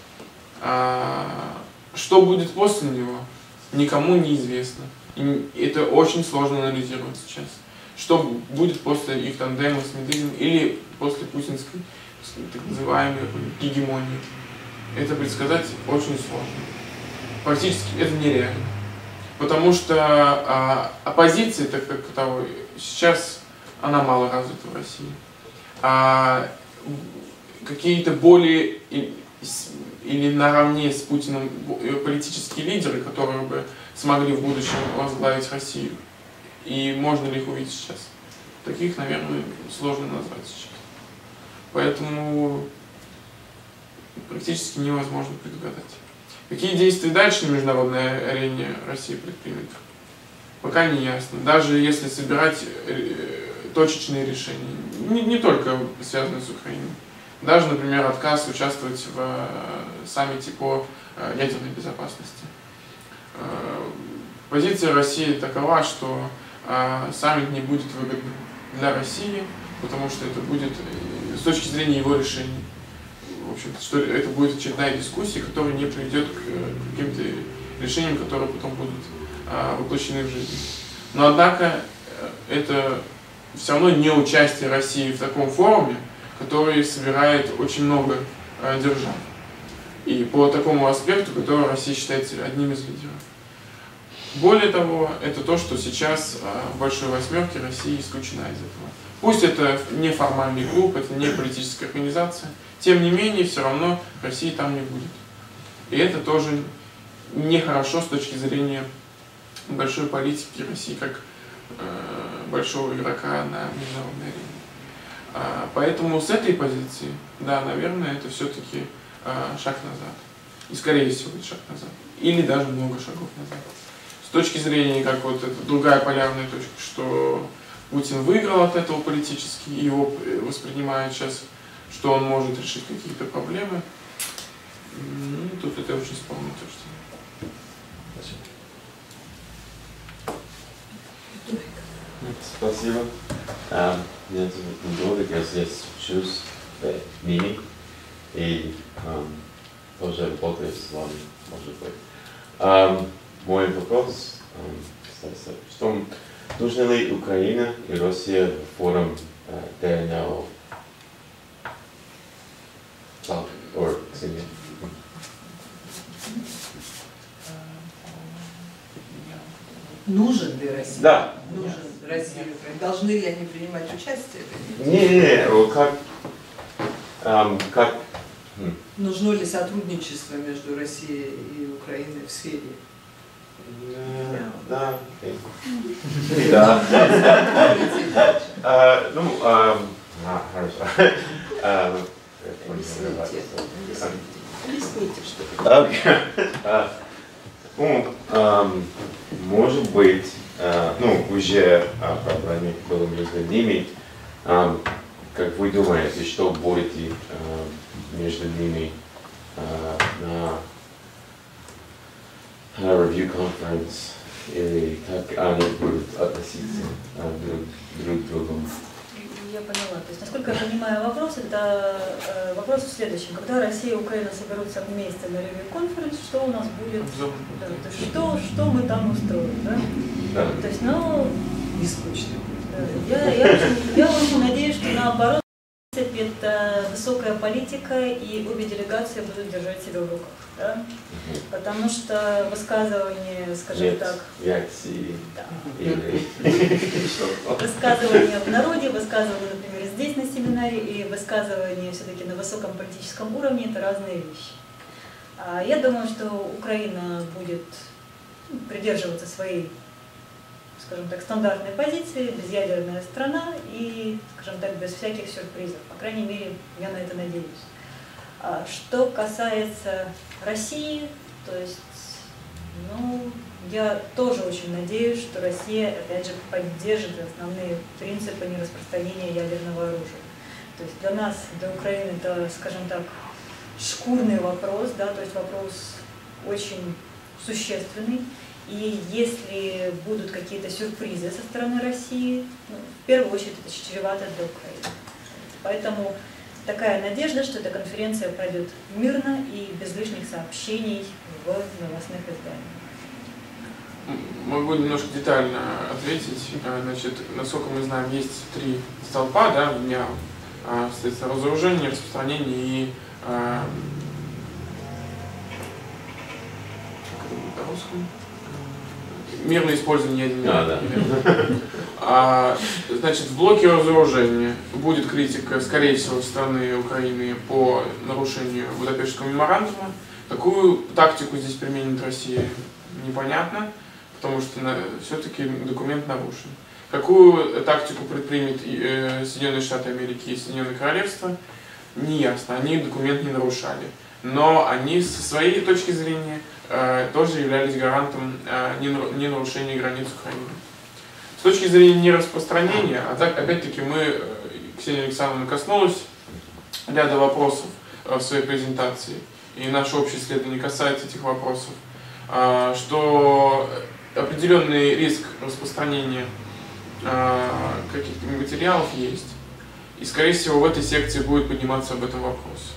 Что будет после него, никому не известно. И это очень сложно анализировать сейчас. Что будет после их тандема с Медведевым или после путинской так называемой гегемонии. Это предсказать очень сложно. Практически это нереально. Потому что а, оппозиция, так как таковой, сейчас она мало развита в России. А какие-то более или наравне с Путиным политические лидеры, которые бы смогли в будущем возглавить Россию. И можно ли их увидеть сейчас? Таких, наверное, сложно назвать сейчас. Поэтому практически невозможно предугадать. Какие действия дальше на международной арене Россия предпримет? Пока не ясно. Даже если собирать точечные решения, не, не только связанные с Украиной. Даже, например, отказ участвовать в саммите по ядерной безопасности. Позиция России такова, что саммит не будет выгодным для России, потому что это будет с точки зрения его решений. В общем-то, что это будет очередная дискуссия, которая не приведет к каким-то решениям, которые потом будут воплощены в жизнь. Но, однако, это все равно не участие России в таком форуме, который собирает очень много э, держав. И по такому аспекту, который Россия считается одним из лидеров. Более того, это то, что сейчас э, в Большой Восьмерке Россия исключена из этого. Пусть это не формальный клуб, это не политическая организация, тем не менее, все равно России там не будет. И это тоже нехорошо с точки зрения большой политики России, как э, большого игрока на международной арене. Поэтому с этой позиции, да, наверное, это все-таки э, шаг назад. И скорее всего будет шаг назад. Или даже много шагов назад. С точки зрения, как вот эта другая полярная точка, что Путин выиграл от этого политически, и его воспринимают сейчас, что он может решить какие-то проблемы. Ну, тут это очень спорно точно. Спасибо. Спасибо. Um, меня зовут Недовик, я здесь учусь в МИМИ и um, тоже работаю с вами, может быть. Um, мой вопрос um, кстати, что нужны ли Украина и Россия в форум uh, ди эн эл? Or, excuse Нужен ли Россия? Да. Нужен Россия. Должны ли они принимать участие? Не-не-не, как... Um, как... Хм. Нужно ли сотрудничество между Россией и Украиной в сфере? Да. Да. Да. Ну, хорошо. Объясните, что это. Ну, может быть, ну, уже проблемы было между ними. Как вы думаете, что будет между ними на review conference или как они будут относиться друг, друг к другу? Я поняла. То есть, насколько я понимаю вопрос, это э, вопрос в следующем. Когда Россия и Украина соберутся вместе на review conference, что у нас будет? Да, то есть, что, что мы там устроим, да? Да. То есть, ну... не скучно. Да, я, я, очень, я очень надеюсь, что наоборот, это высокая политика, и обе делегации будут держать себя в руках. Да? Угу. Потому что высказывание, скажем Нет, так, реакции, да. или... высказывание в народе, высказывание, например, здесь на семинаре, и высказывание все-таки на высоком политическом уровне – это разные вещи. Я думаю, что Украина будет придерживаться своей, скажем так, стандартной позиции, безъядерная страна и, скажем так, без всяких сюрпризов. По крайней мере, я на это надеюсь. Что касается России, то есть, ну, я тоже очень надеюсь, что Россия, опять же, поддержит основные принципы нераспространения ядерного оружия. То есть для нас, для Украины, это, скажем так, шкурный вопрос, да, то есть вопрос очень существенный. И если будут какие-то сюрпризы со стороны России, ну, в первую очередь это чревато для Украины. Поэтому такая надежда, что эта конференция пройдет мирно и без лишних сообщений в новостных изданиях. Могу немножко детально ответить. Значит, насколько мы знаем, есть три столпа, да, в дня, соответственно, разоружение, распространение и а, мирное использование ядерной энергии. А, значит, в блоке разоружения будет критика, скорее всего, со стороны Украины по нарушению Будапештского меморандума. Такую тактику здесь применит Россия непонятно, потому что все-таки документ нарушен. Какую тактику предпримет Соединенные Штаты Америки и Соединенное Королевство, не ясно. Они документ не нарушали. Но они со своей точки зрения тоже являлись гарантом ненарушения границ Украины. С точки зрения нераспространения, а так, опять-таки, мы, Ксения Александровна коснулась ряда вопросов в своей презентации, и наше общее исследование касается этих вопросов, что определенный риск распространения каких-то материалов есть, и, скорее всего, в этой секции будет подниматься об этом вопрос.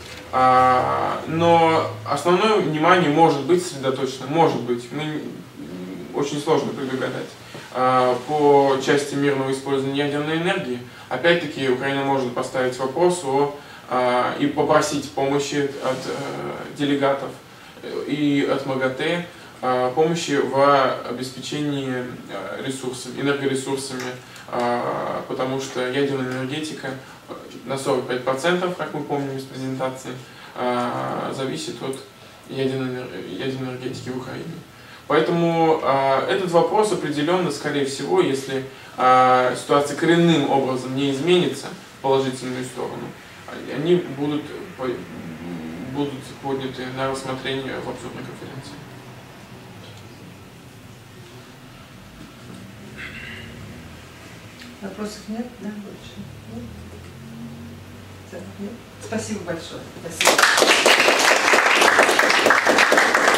Но основное внимание может быть сосредоточено, может быть, мы очень сложно предугадать, по части мирного использования ядерной энергии. Опять-таки, Украина может поставить вопрос о, и попросить помощи от делегатов и от МАГАТЭ, помощи в обеспечении ресурсами, энергоресурсами, потому что ядерная энергетика на сорок пять процентов, как мы помним из презентации, зависит от ядерной энергетики в Украине. Поэтому этот вопрос определенно, скорее всего, если ситуация коренным образом не изменится в положительную сторону, они будут, будут подняты на рассмотрение в обзорной конференции. Вопросов нет? Да, больше. Нет? Спасибо большое. Спасибо.